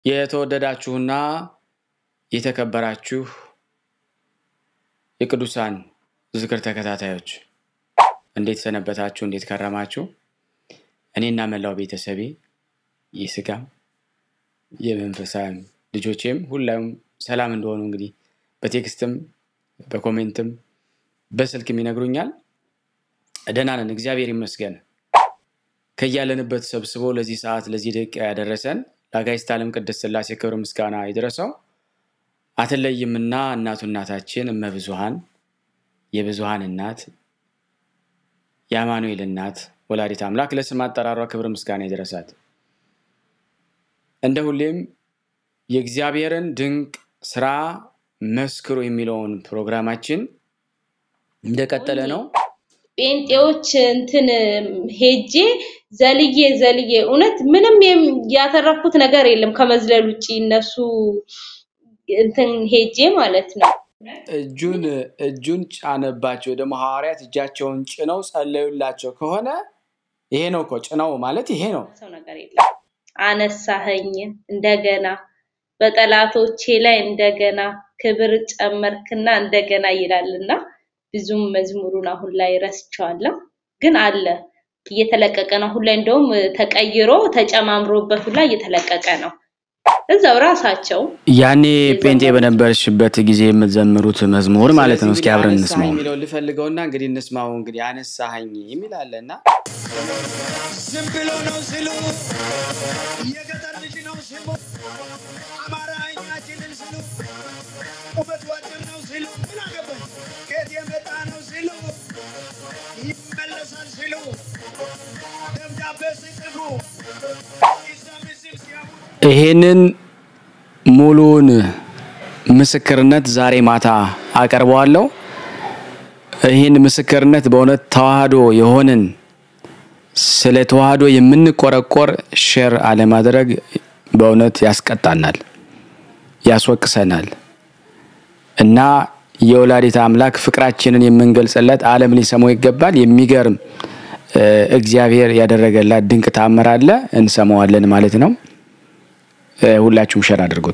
የተወደዳችሁና የተከበራችሁ የቅዱሳን ዝክር ተከታታዮች እንዴት ሰነበታችሁ እንዴት ከረማችሁ እኔና መላው ቤተሰቤ የስጋም የመንፈሳም ልጆቼም ሁላም ሰላም እንደሆኑ እንግዲህ በቴክስትም በኮሜንትም በስልክም ይነግሩኛል ደህና ነን እግዚአብሔር ይመስገን ከያለንበት ሰብስቦ ለዚህ ሰዓት ለዚህ ደቂቃ ያደረሰን ላጋይስት ዓለም ቅድስት ሥላሴ ክብር ምስጋና ይድረሰው አትለይምና እናታችን እመብዙሃን የብዙሃን እናት ያማኑኤል እናት ወላዲተ አምላክ ለስም አጠራሯ ክብር ምስጋና ይድረሳት እንደ ሁሌም የእግዚአብሔርን ድንቅ ስራ መስክሩ የሚለውን ፕሮግራማችን እንደቀጠለ ነው ጴንጤዎች እንትን ሄጄ ዘልዬ እውነት ምንም ያተረፍኩት ነገር የለም ከመዝለል ውጪ እነሱ እንትን ሄጄ ማለት ነው እጁን ጫነባቸው ደሞ ሐዋርያት እጃቸውን ጭነው ጸለዩላቸው ከሆነ ይሄ ነው እኮ ጭነው ማለት ይሄ ነው ሰው ነገር የለም አነሳኸኝ እንደገና በጠላቶቼ ላይ እንደገና ክብር ጨመርክና እንደገና ይላልና ብዙም መዝሙሩን አሁን ላይ ረስቻለሁ ግን አለ እየተለቀቀ ነው አሁን ላይ እንደውም ተቀይሮ ተጨማምሮበት ላይ እየተለቀቀ ነው እዛው ራሳቸው ያኔ ጴንጤ በነበርሽበት ጊዜ የምትዘምሩት መዝሙር ማለት ነው እስኪ አብረን እንስማው የሚለው ልፈልገውና እንግዲህ እንስማው እንግዲህ አነሳኸኝ ይላልና ዝም ብሎ ነው ሲሉ የገጠር ልጅ ነው ሲሉ አማራኛችንን ሲሉ ቁመት ወጥር ነው ሲሉ ምን አገባኝ ከየት የመጣ ነው ሲሉ ይመለሳል ሲሉ ደምዳቤ ሲጽፉ ይሄንን ሙሉን ምስክርነት ዛሬ ማታ አቀርበዋለሁ ይሄን ምስክርነት በእውነት ተዋህዶ የሆነን ስለ ተዋህዶ የምንቆረቆር ሼር አለማድረግ በእውነት ያስቀጣናል ያስወቅሰናል እና የወላዲተ አምላክ ፍቅራችንን የምንገልጽለት ዓለም ሊሰማው ይገባል የሚገርም እግዚአብሔር ያደረገላት ድንቅ ተአምር አለ እንሰማዋለን ማለት ነው ሁላችሁም ሼር አድርጉት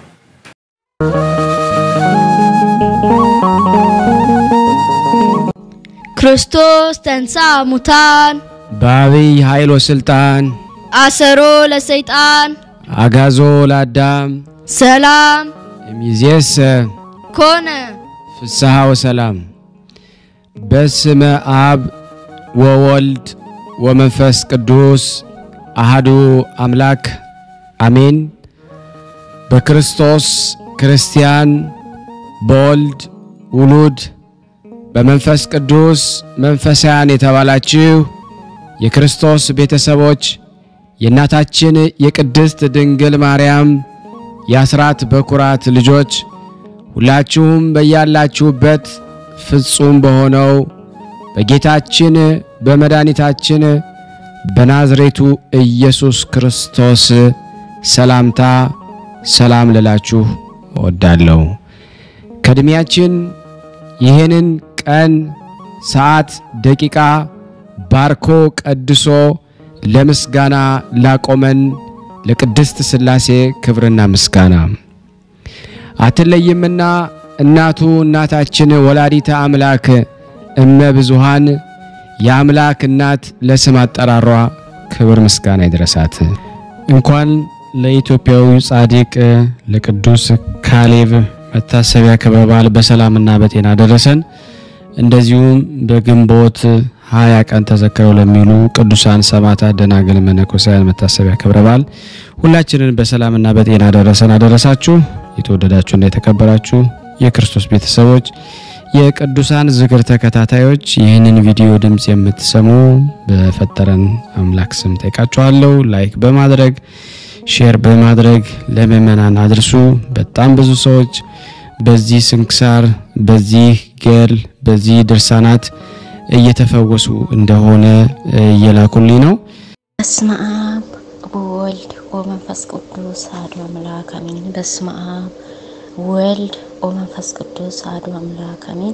ክርስቶስ ተንሥአ እሙታን በአብይ ኃይል ወስልጣን አሰሮ ለሰይጣን አጋዞ ለአዳም ሰላም እምይእዜሰ ኮነ ፍስሐ ወሰላም በስመ አብ ወወልድ ወመንፈስ ቅዱስ አሐዱ አምላክ አሜን በክርስቶስ ክርስቲያን በወልድ ውሉድ በመንፈስ ቅዱስ መንፈሳውያን የተባላችሁ የክርስቶስ ቤተሰቦች የእናታችን የቅድስት ድንግል ማርያም የአስራት በኩራት ልጆች ሁላችሁም በያላችሁበት ፍጹም በሆነው በጌታችን በመድኃኒታችን በናዝሬቱ ኢየሱስ ክርስቶስ ሰላምታ ሰላም ልላችሁ እወዳለሁ ከድሚያችን ይሄንን ቀን ሰዓት ደቂቃ ባርኮ ቀድሶ ለምስጋና ላቆመን ለቅድስት ሥላሴ ክብርና ምስጋና አትለይምና እናታችን ወላዲተ አምላክ እመብዙሃን የአምላክ እናት ለስም አጠራሯ ክብር ምስጋና ይድረሳት እንኳን ለኢትዮጵያው ጻድቅ ለቅዱስ ካሌብ መታሰቢያ ክብረ በዓል በሰላምና በጤና ደረሰን እንደዚሁም በግንቦት 20 ቀን ተዘክረው ለሚሉ ቅዱሳን ሰማዕታት ደናግል መነኮሳያን መታሰቢያ ክብረ በዓል ሁላችንን በሰላምና በጤና ደረሰን አደረሳችሁ የተወደዳችሁና የተከበራችሁ የክርስቶስ ቤተሰቦች የቅዱሳን ዝክር ተከታታዮች ይህንን ቪዲዮ ድምጽ የምትሰሙ በፈጠረን አምላክ ስም ጠይቃችኋለሁ ላይክ በማድረግ ሼር በማድረግ ለምእመናን አድርሱ በጣም ብዙ ሰዎች በዚህ ስንክሳር በዚህ ገል በዚህ ድርሳናት እየተፈወሱ እንደሆነ እየላኩልኝ ነው በስመ አብ ወወልድ ወመንፈስ ቅዱስ አሐዱ አምላክ አሜን በስመ አብ ወልድ ወመንፈስ ቅዱስ አሐዱ አምላክ አሜን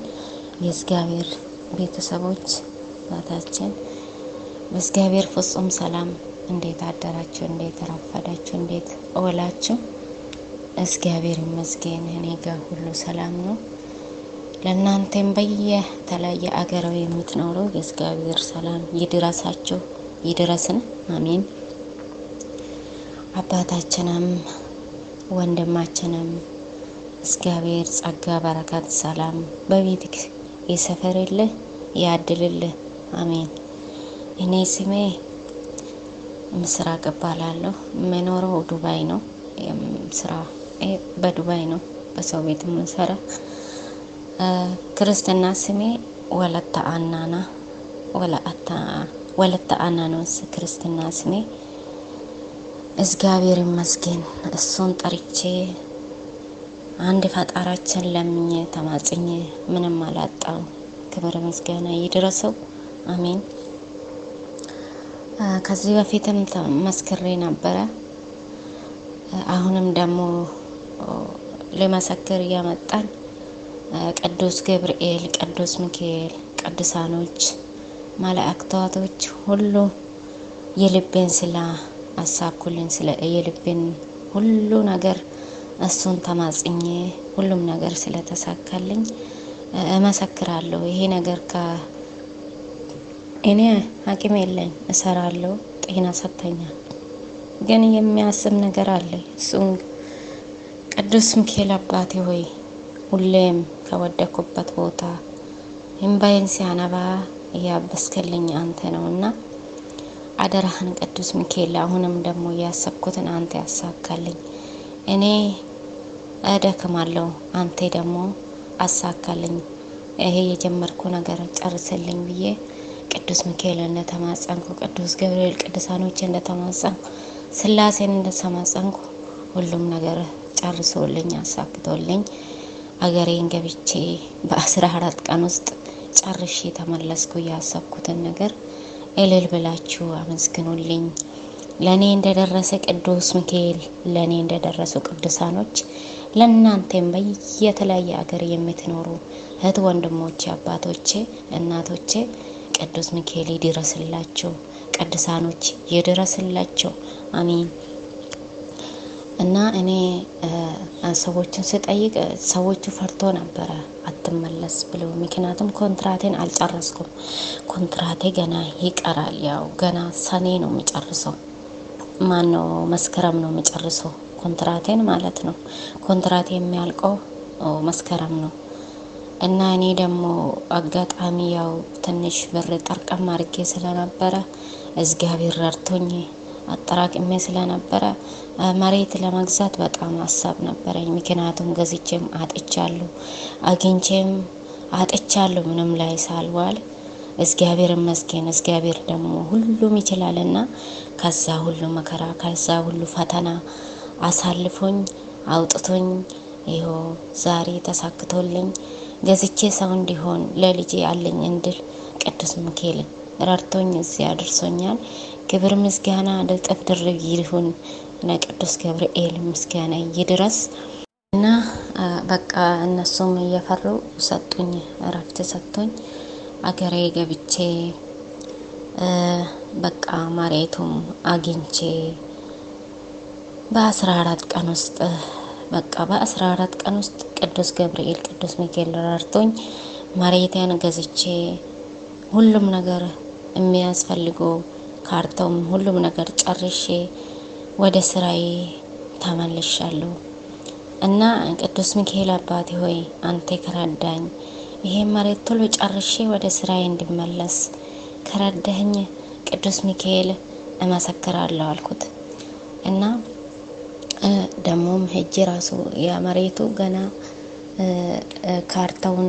የእግዚአብሔር ቤተሰቦች ታታችን በእግዚአብሔር ፍጹም ሰላም እንዴት አደራችሁ? እንዴት ረፈዳችሁ? እንዴት ዋላችሁ? እግዚአብሔር ይመስገን እኔ ጋር ሁሉ ሰላም ነው። ለእናንተም በየተለያየ አገር የምትኖሩ የእግዚአብሔር ሰላም ይድረሳችሁ ይድረስን። አሜን። አባታችንም ወንድማችንም እግዚአብሔር ጸጋ በረከት ሰላም በቤትክ ይሰፈርልህ ያድልልህ። አሜን። እኔ ስሜ ምስራቅ እባላለሁ። የምኖረው ዱባይ ነው። ስራ በዱባይ ነው። በሰው ቤት የምሰራ። ክርስትና ስሜ ወለተ አና ነው ክርስትና ስሜ። እግዚአብሔር ይመስገን እሱን ጠርቼ አንድ ፈጣራችን ለምኜ ተማጽኜ ምንም አላጣው። ክብር ምስጋና ይድረሰው። አሜን። ከዚህ በፊትም መስክሬ ነበረ። አሁንም ደግሞ ለመሰከር ያመጣን ቅዱስ ገብርኤል፣ ቅዱስ ሚካኤል፣ ቅዱሳኖች መላእክቶች ሁሉ የልቤን ስላ አሳኩልን ስለ የልቤን ሁሉ ነገር እሱን ተማጽኜ ሁሉም ነገር ስለተሳካልኝ እመሰክራለሁ። ይሄ ነገር እኔ አቅም የለኝ እሰራለሁ፣ ጤና ሰጥተኛል። ግን የሚያስብ ነገር አለ። እሱን ቅዱስ ሚካኤል አባቴ ሆይ ሁሌም ከወደኩበት ቦታ እንባዬን ሲያነባ ያበስከልኝ አንተ ነውና አደራህን ቅዱስ ሚካኤል አሁንም ደግሞ ያሰብኩትን አንተ ያሳካልኝ። እኔ እደክማለሁ፣ አንተ ደግሞ አሳካልኝ። ይሄ የጀመርኩ ነገር ጨርሰልኝ ብዬ ቅዱስ ሚካኤል እንደተማጸንኩ፣ ቅዱስ ገብርኤል ቅዱሳኖች እንደተማጸንኩ፣ ስላሴን እንደተማጸንኩ ሁሉም ነገር ጨርሶልኝ አሳክቶልኝ አገሬን ገብቼ በ14 ቀን ውስጥ ጨርሼ ተመለስኩ። ያሰብኩትን ነገር እልል ብላችሁ አመስግኑልኝ። ለኔ እንደደረሰ ቅዱስ ሚካኤል፣ ለኔ እንደደረሱ ቅዱሳኖች ለእናንተም በየተለያየ አገር የምትኖሩ እህት ወንድሞቼ፣ አባቶቼ፣ እናቶቼ ቅዱስ ሚካኤል ይድረስላችሁ፣ ቅዱሳኖች ይድረስላችሁ። አሜን። እና እኔ ሰዎችን ስጠይቅ ሰዎቹ ፈርቶ ነበረ አትመለስ ብሎ። ምክንያቱም ኮንትራቴን አልጨረስኩም። ኮንትራቴ ገና ይቀራል። ያው ገና ሰኔ ነው የሚጨርሰው፣ ማነው መስከረም ነው የሚጨርሰው ኮንትራቴን ማለት ነው። ኮንትራቴ የሚያልቀው መስከረም ነው። እና እኔ ደግሞ አጋጣሚ ያው ትንሽ ብር ጠርቀም አድርጌ ስለነበረ እግዚአብሔር ረድቶኝ አጠራቅሜ ስለነበረ መሬት ለመግዛት በጣም ሀሳብ ነበረኝ። ምክንያቱም ገዝቼም አጥቻለሁ፣ አግኝቼም አጥቻለሁ። ምንም ላይ ሳልዋል እግዚአብሔር ይመስገን። እግዚአብሔር ደግሞ ሁሉም ይችላልና ከዛ ሁሉ መከራ ከዛ ሁሉ ፈተና አሳልፎኝ አውጥቶኝ ይኸው ዛሬ ተሳክቶልኝ ገዝቼ ሰው እንዲሆን ለልጄ አለኝ እንድል ቅዱስ ሚካኤል ረድቶኝ እዚህ አድርሶኛል። ክብር ምስጋና ለጥፍ ድርብ ይሁን ለቅዱስ ገብርኤል ምስጋና ይድረስ። እና በቃ እነሱም እየፈሩ ሰጡኝ፣ እረፍት ሰጡኝ። አገሬ ገብቼ በቃ መሬቱም አግኝቼ በ14 ቀን ውስጥ በቃ በ14 ቀን ውስጥ ቅዱስ ገብርኤል ቅዱስ ሚካኤል ረድቶኝ መሬቴን ገዝቼ ሁሉም ነገር የሚያስፈልገው ካርታውም ሁሉም ነገር ጨርሼ ወደ ስራዬ ተመልሻለሁ። እና ቅዱስ ሚካኤል አባቴ ሆይ አንተ ከረዳኝ ይሄ መሬት ቶሎ ጨርሼ ወደ ስራዬ እንድመለስ ከረዳኝ ቅዱስ ሚካኤል እመሰክራለሁ አልኩት። እና ደሞም ሄጄ ራሱ ያ መሬቱ ገና ካርታውን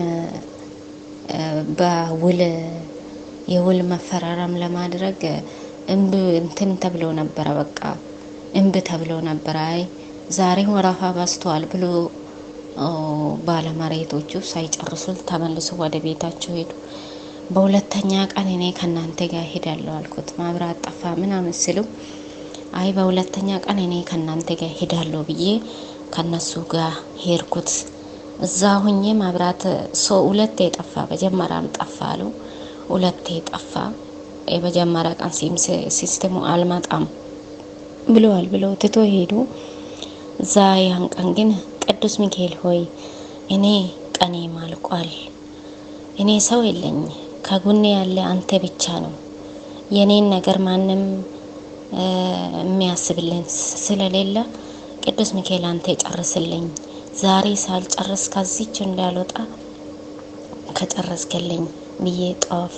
በውል የውል መፈራረም ለማድረግ እንትን ተብሎ ነበር። በቃ እንብ ተብሎ ነበር። አይ ዛሬ ወራፋ ባስተዋል ብሎ ባለመሬቶቹ ሳይጨርሱ ተመልሶ ወደ ቤታቸው ሄዱ። በሁለተኛ ቀን እኔ ከናንተ ጋር ሄዳለሁ አልኩት። ማብራት ጠፋ ምናምን ሲሉ አይ በሁለተኛ ቀን እኔ ከናንተ ጋር ሄዳለሁ ብዬ ከነሱ ጋር ሄድኩት። እዛ ሁኜ ማብራት ሁለቴ ጠፋ። በጀመራም ጠፋ አሉ፣ ሁለቴ ጠፋ። የመጀመሪያ ቀን ሲስተሙ አልመጣም ብለው ትቶ ሄዱ። ያን ቀን ግን ቅዱስ ሚካኤል ሆይ እኔ ቀኔ ማልቋል፣ እኔ ሰው የለኝ፣ ከጎኔ ያለ አንተ ብቻ ነው፣ የኔን ነገር ማንም የሚያስብልኝ ስለሌለ ቅዱስ ሚካኤል አንተ ጨርስልኝ፣ ዛሬ ሳልጨርስ ከዚች እንዳልወጣ ከጨረስከልኝ ብዬ ጧፍ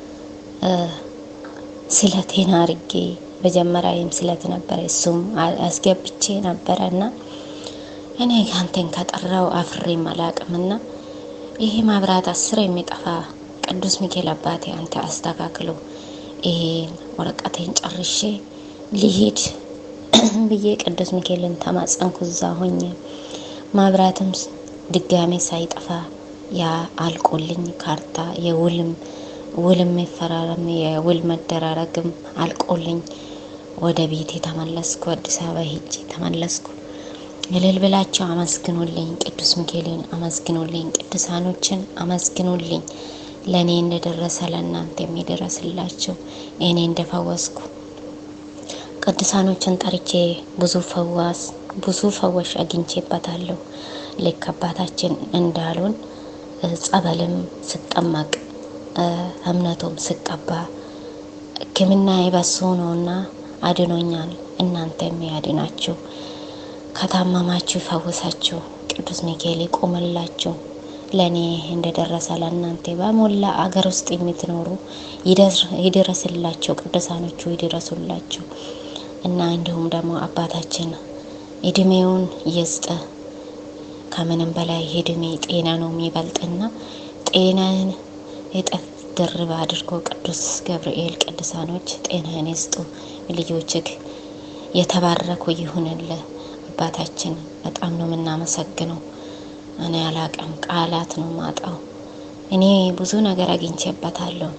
ስለቴን አርጌ መጀመሪያም ስለት ነበር እሱም አስገብቼ ነበርና እኔ አንተን ከጠራው አፍሬ ማላቅምና ይሄ ማብራት 10 የሚጠፋ ቅዱስ ሚካኤል አባቴ አንተ አስተካክሎ ይሄን ወረቀቴን ጨርሼ ሊሄድ ብዬ ቅዱስ ሚካኤልን ተማጸንኩ። እዛ ሆኜ ማብራትም ድጋሜ ሳይጠፋ ያ አልቆልኝ ካርታ የውልም መፈራረም የውል መደራረግም አልቆልኝ ወደ ቤቴ ተመለስኩ። አዲስ አበባ ሄጄ ተመለስኩ። እልል ብላችሁ አመስግኑልኝ፣ ቅዱስ ሚካኤልን አመስግኑልኝ፣ ቅዱሳኖችን አመስግኑልኝ። ለኔ እንደደረሰ ለእናንተ የሚደርስላችሁ እኔ እንደፈወስኩ ቅዱሳኖችን ጠርቼ ብዙ ፈዋሽ አግኝቼበታለሁ። ልክ አባታችን እንዳሉን ጸበልም ስጠመቅ እምነቱም ስቀባ ሕክምና ይበሱ ነውና አድኖኛል። እናንተም ያድናችሁ፣ ከታመማችሁ ይፈውሳችሁ፣ ቅዱስ ሚካኤል ይቆምላችሁ። ለኔ እንደደረሰ ለእናንተ በሞላ አገር ውስጥ የምትኖሩ ይደረስላችሁ፣ ቅዱሳኖቹ ይደረሱላችሁ እና እንዲሁም ደግሞ አባታችን እድሜውን ይስጥ። ከምንም በላይ እድሜ ጤና ነው የሚበልጥና ጤናን እጥፍ ድርብ አድርጎ ቅዱስ ገብርኤል ቅዱሳኖች ጤናን ይስጡ። ልጆችህ የተባረኩ ይሁንልህ። አባታችን በጣም ነው የምናመሰግነው። እኔ አላቀም ቃላት ነው ማጣው። እኔ ብዙ ነገር አግኝቼበታለሁ።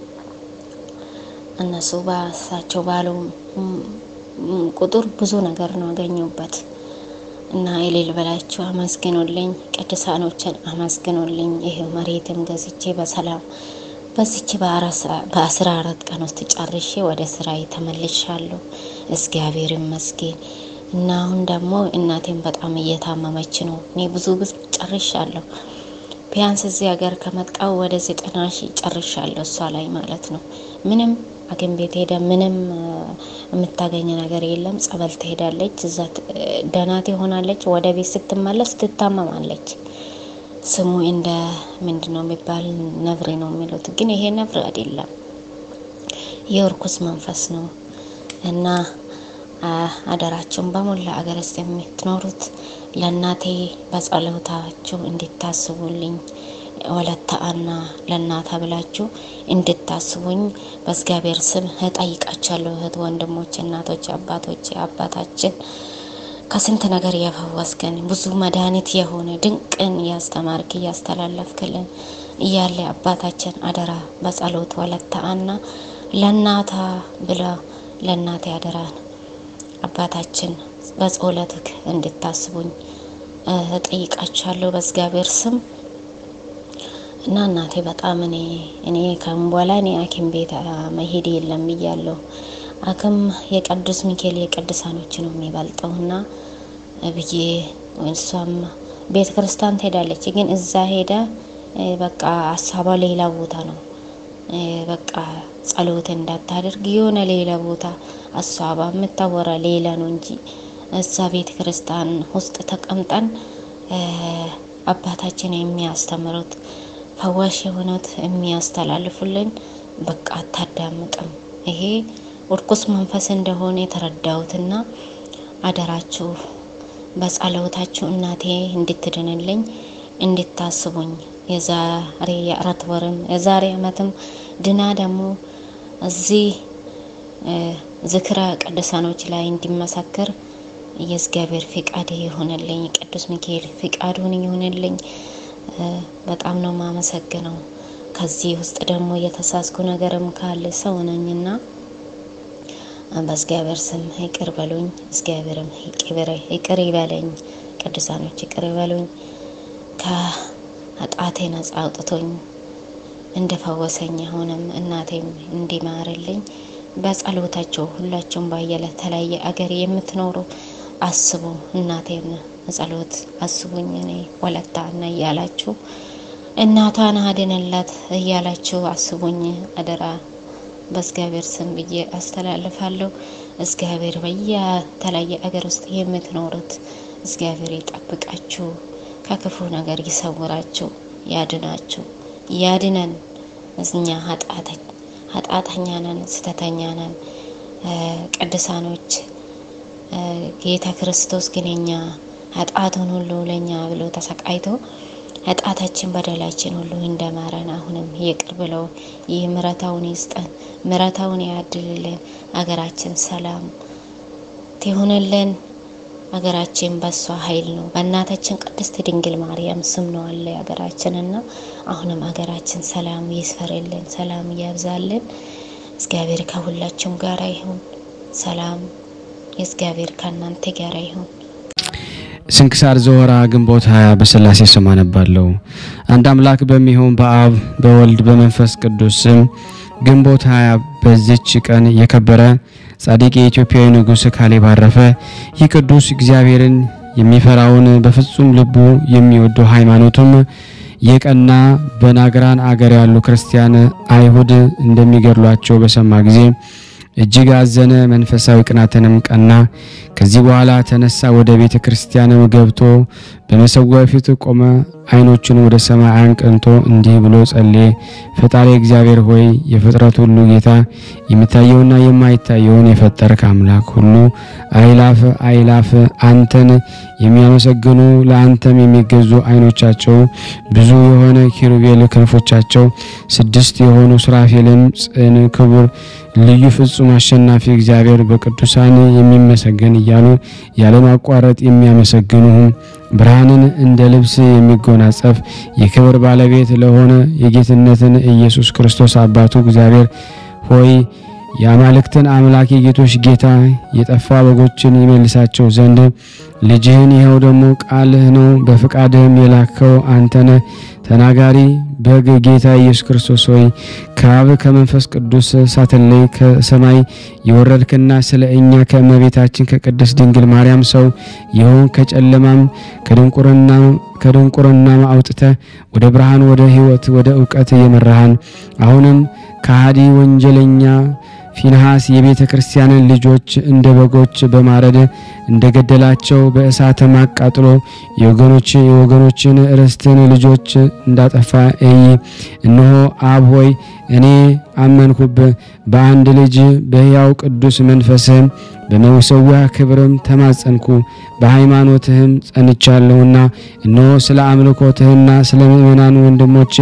እነሱ ባሳቸው ባሉ ቁጥር ብዙ ነገር ነው ያገኙበት እና እልል በላችሁ አመስግኑልኝ፣ ቅዱሳኖችን አመስግኑልኝ። ይሄ መሬትም ገዝቼ በሰላም በዚች በ14 ቀን ውስጥ ጨርሼ ወደ ስራዬ ተመልሻለሁ። እግዚአብሔር ይመስገን። እና አሁን ደግሞ እናቴም በጣም እየታመመች ነው። እኔ ብዙ ጨርሻለሁ። ቢያንስ እዚህ ሀገር ከመጣው ወደ 90 ሺህ ጨርሻለሁ እሷ ላይ ማለት ነው። ምንም ሐኪም ቤት ሄደ ምንም የምታገኝ ነገር የለም። ጸበል ትሄዳለች፣ እዛ ደህና ትሆናለች። ወደ ቤት ስትመለስ ትታመማለች። ስሙ እንደ ምንድነው የሚባል ነብሬ ነው የሚሉት፣ ግን ይሄ ነብር አይደለም፣ የርኩስ መንፈስ ነው። እና አደራችሁን በሞላ አገር ውስጥ የምትኖሩት ለእናቴ በጸሎታችሁ እንድታስቡልኝ ወለታና ለእናታ ብላችሁ እንድታስቡኝ በእግዚአብሔር ስም እጠይቃችኋለሁ። እህት ወንድሞች፣ እናቶች፣ አባቶች፣ አባታችን ከስንት ነገር ያፈወስከን ብዙ መድኃኒት የሆነ ድንቅን ያስተማርክ ያስተላለፍክልን እያለ አባታችን አደራ በጸሎት ወለታና ለእናታ ብላ ለእናቴ አደራ አባታችን በጸሎትክ እንድታስቡኝ እጠይቃችኋለሁ በእግዚአብሔር ስም። እና እናቴ በጣም እኔ ከንቧላ እኔ ሐኪም ቤት መሄድ የለም ብያለሁ። ሐኪም የቅዱስ ሚካኤል የቅዱሳኖች ነው የሚበልጠውና ብዬ እሷም ቤተ ክርስቲያን ትሄዳለች፣ ግን እዛ ሄዳ በቃ ሀሳቧ ሌላ ቦታ ነው። በቃ ጸሎት እንዳታደርግ የሆነ ሌላ ቦታ ሀሳቧ የምታወራ ሌላ ነው እንጂ እዛ ቤተ ክርስቲያን ውስጥ ተቀምጠን አባታችን የሚያስተምሩት ፈዋሽ የሆኑት የሚያስተላልፉልን በቃ አታዳምጥም። ይሄ እርኩስ መንፈስ እንደሆነ የተረዳሁትና አደራችሁ በጸሎታችሁ እናቴ እንድትድንልኝ እንድታስቡኝ። የዛሬ 4 ወርም የዛሬ ዓመትም ድና ደግሞ እዚህ ዝክረ ቅዱሳኖች ላይ እንዲመሰክር የእግዚአብሔር ፍቃድ ይሁንልኝ። ቅዱስ ሚካኤል ፍቃዱን ይሁንልኝ። በጣም ነው ማመሰግነው። ከዚህ ውስጥ ደግሞ የተሳስኩ ነገርም ካለ ሰው ነኝና በእግዚአብሔር ስም ይቅር በሉኝ። እግዚአብሔርም ይቅር ይበለኝ። ቅዱሳኖች ይቅር ይበሉኝ። ከኃጢአቴ ነጻ አውጥቶኝ እንደፈወሰኝ አሁንም እናቴም እንዲማርልኝ በጸሎታቸው ሁላችሁም በየተለያየ አገር የምትኖሩ አስቡ እናቴን ጸሎት አስቡኝ እኔ ወለታ እና ያላችሁ እናቷን አድነላት እያላችሁ አስቡኝ አደራ በእግዚአብሔር ስም ብዬ አስተላልፋለሁ። እግዚአብሔር በየተለያየ አገር ውስጥ የምትኖሩት እግዚአብሔር ይጠብቃችሁ፣ ከክፉ ነገር ይሰውራችሁ፣ ያድናችሁ፣ ያድነን። እኛ ኃጢአተኛ ነን፣ ስተተኛ ነን። ቅዱሳኖች ጌታ ክርስቶስ ግን እኛ ኃጢአቱን ሁሉ ለኛ ብሎ ተሰቃይቶ ኃጢአታችን በደላችን ሁሉ እንደማረን አሁንም ይቅር ብሎ ምሕረቱን ይስጠን፣ ምሕረቱን ያድልልን። አገራችን ሰላም ትሁንልን። አገራችን በሷ ኃይል ነው በእናታችን ቅድስት ድንግል ማርያም ስም ነው አለ አገራችንና አሁንም አገራችን ሰላም ይስፈርልን፣ ሰላም ያብዛልን። እግዚአብሔር ከሁላችሁም ጋር ይሁን። ሰላም የእግዚአብሔር ከእናንተ ጋር ይሁን። ስንክሳር ዘወራ ግንቦት 20 በስላሴ ስም አነባለሁ። አንድ አምላክ በሚሆን በአብ በወልድ በመንፈስ ቅዱስ ስም ግንቦት 20 በዚች ቀን የከበረ ጻድቅ የኢትዮጵያዊ ንጉስ ካሌብ አረፈ። ይህ ቅዱስ እግዚአብሔርን የሚፈራውን በፍጹም ልቡ የሚወደው ሃይማኖቱም የቀና በናግራን አገር ያሉ ክርስቲያን አይሁድ እንደሚገድሏቸው በሰማ ጊዜ እጅግ አዘነ፣ መንፈሳዊ ቅናትንም ቀና። ከዚህ በኋላ ተነሳ፣ ወደ ቤተ ክርስቲያንም ገብቶ በመሰዊያው ፊት ቆመ። አይኖቹን ወደ ሰማይ አንቅንቶ እንዲህ ብሎ ጸለየ። ፈጣሪ እግዚአብሔር ሆይ የፍጥረት ሁሉ ጌታ የሚታየውና የማይታየውን የፈጠርክ አምላክ ሁሉ አይላፍ አንተን የሚያመሰግኑ ለአንተም የሚገዙ አይኖቻቸው ብዙ የሆነ ኪሩቤል ክንፎቻቸው 6 የሆኑ ሱራፌልም ጽን ክቡር ልዩ ፍጹም አሸናፊ እግዚአብሔር በቅዱሳን የሚመሰገን እያሉ ያለማቋረጥ የሚያመሰግኑህም ብርሃንን እንደ ልብስ የሚጎናጸፍ የክብር ባለቤት ለሆነ የጌትነትን ኢየሱስ ክርስቶስ አባቱ እግዚአብሔር ሆይ የአማልክትን አምላክ የጌቶች ጌታ የጠፋ በጎችን ይመልሳቸው ዘንድ ልጅህን ይሄው ደግሞ ቃልህ ነው በፍቃድህም የላከው አንተነ ተናጋሪ በግ ጌታ ኢየሱስ ክርስቶስ ሆይ ከአብ ከመንፈስ ቅዱስ ሳትለይ ከሰማይ የወረድክና ስለኛ ከእመቤታችን ከቅድስት ድንግል ማርያም ሰው ይሁን ከጨለማም ከድንቁርና አውጥተ ወደ ብርሃን ወደ ሕይወት ወደ ዕውቀት የመራሃን አሁንም ከሃዲ ወንጀለኛ ፊንሃስ የቤተ ክርስቲያንን ልጆች እንደ በጎች በማረድ እንደገደላቸው በእሳት ማቃጥሎ የወገኖችን ርስትን ልጆች እንዳጠፋ እነሆ አብ ሆይ እኔ አመንኩብ በአንድ ልጅ በሕያው ቅዱስ መንፈስ በመሰዊያ ክብርም ተማጸንኩ በሃይማኖትህም ጸንቻለሁና እነሆ ስለ አምልኮትህና ስለ ምእመናን ወንድሞች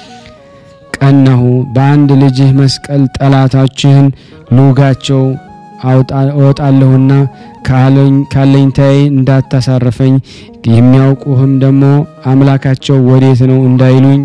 ቀናሁ በአንድ ልጅ መስቀል ጠላታችሁን ሉጋቸው አወጣለሁና ካለኝታይ እንዳታሳርፈኝ የሚያውቁህም ደግሞ አምላካቸው ወዴት ነው እንዳይሉኝ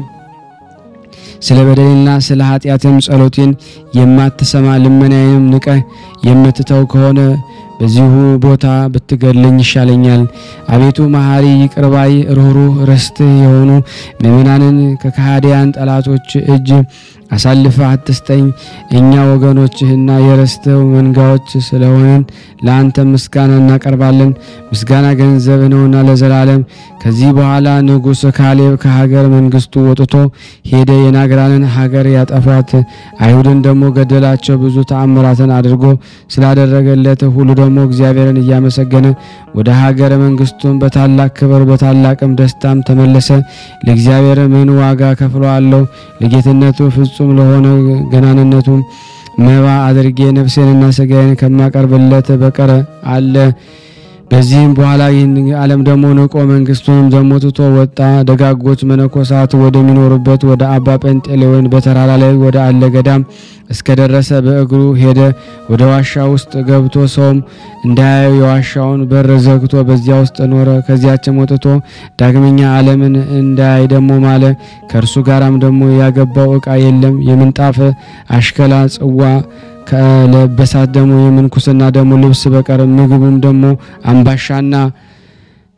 ስለ በደልና ስለ ኃጢአትም ጸሎቴን የማትሰማ ልመናዬንም ንቀህ የምትተው ከሆነ በዚሁ ቦታ ብትገድለኝ ይሻለኛል። አቤቱ መሐሪ ይቅርባይ ሩህሩህ ርስትህ የሆኑ ምእመናንን ከከሃዲያን ጠላቶች እጅ አሳልፈህ አትስጠኝ። እኛ ወገኖችህና የርስትህ መንጋዎች ስለሆንን ለአንተ ምስጋና እናቀርባለን። ምስጋና ገንዘብ ነውና ለዘላለም። ከዚህ በኋላ ንጉሥ ካሌብ ከሀገር መንግስቱ ወጥቶ ሄደ። የናግራንን ሀገር ያጠፋት አይሁድን ደግሞ ገደላቸው። ብዙ ተአምራትን አድርጎ ስላደረገለት ሁሉ ደግሞ እግዚአብሔርን እያመሰገነ ወደ ሀገር መንግስቱን በታላቅ ክብር በታላቅም ደስታም ተመለሰ። ለእግዚአብሔር ምን ዋጋ ከፍለዋለሁ? ለጌትነቱ ፍጹም ለሆነ ገናንነቱ መባ አድርጌ ነፍሴንና ስጋዬን ከማቀርብለት በቀር አለ። በዚህም በኋላ ይህን ዓለም ደግሞ ንቆ መንግስቱንም ደግሞ ትቶ ወጣ። ደጋጎች መነኮሳት ወደሚኖሩበት ወደ አባ ጴንጤሌዎን በተራራ ላይ ወደ አለ ገዳም እስከደረሰ በእግሩ ሄደ። ወደ ዋሻ ውስጥ ገብቶ ሰውም እንዳያየው የዋሻውን በር ዘግቶ በዚያ ውስጥ ኖረ። ከዚያችም ወጥቶ ዳግመኛ ዓለምን እንዳያይ ደግሞ ማለ። ከእርሱ ጋራም ደግሞ ያገባው ዕቃ የለም። የምንጣፍ አሽከላ ጽዋ ከለበሳት ደግሞ የምንኩስና ደግሞ ልብስ በቀር ምግቡም ደግሞ አምባሻና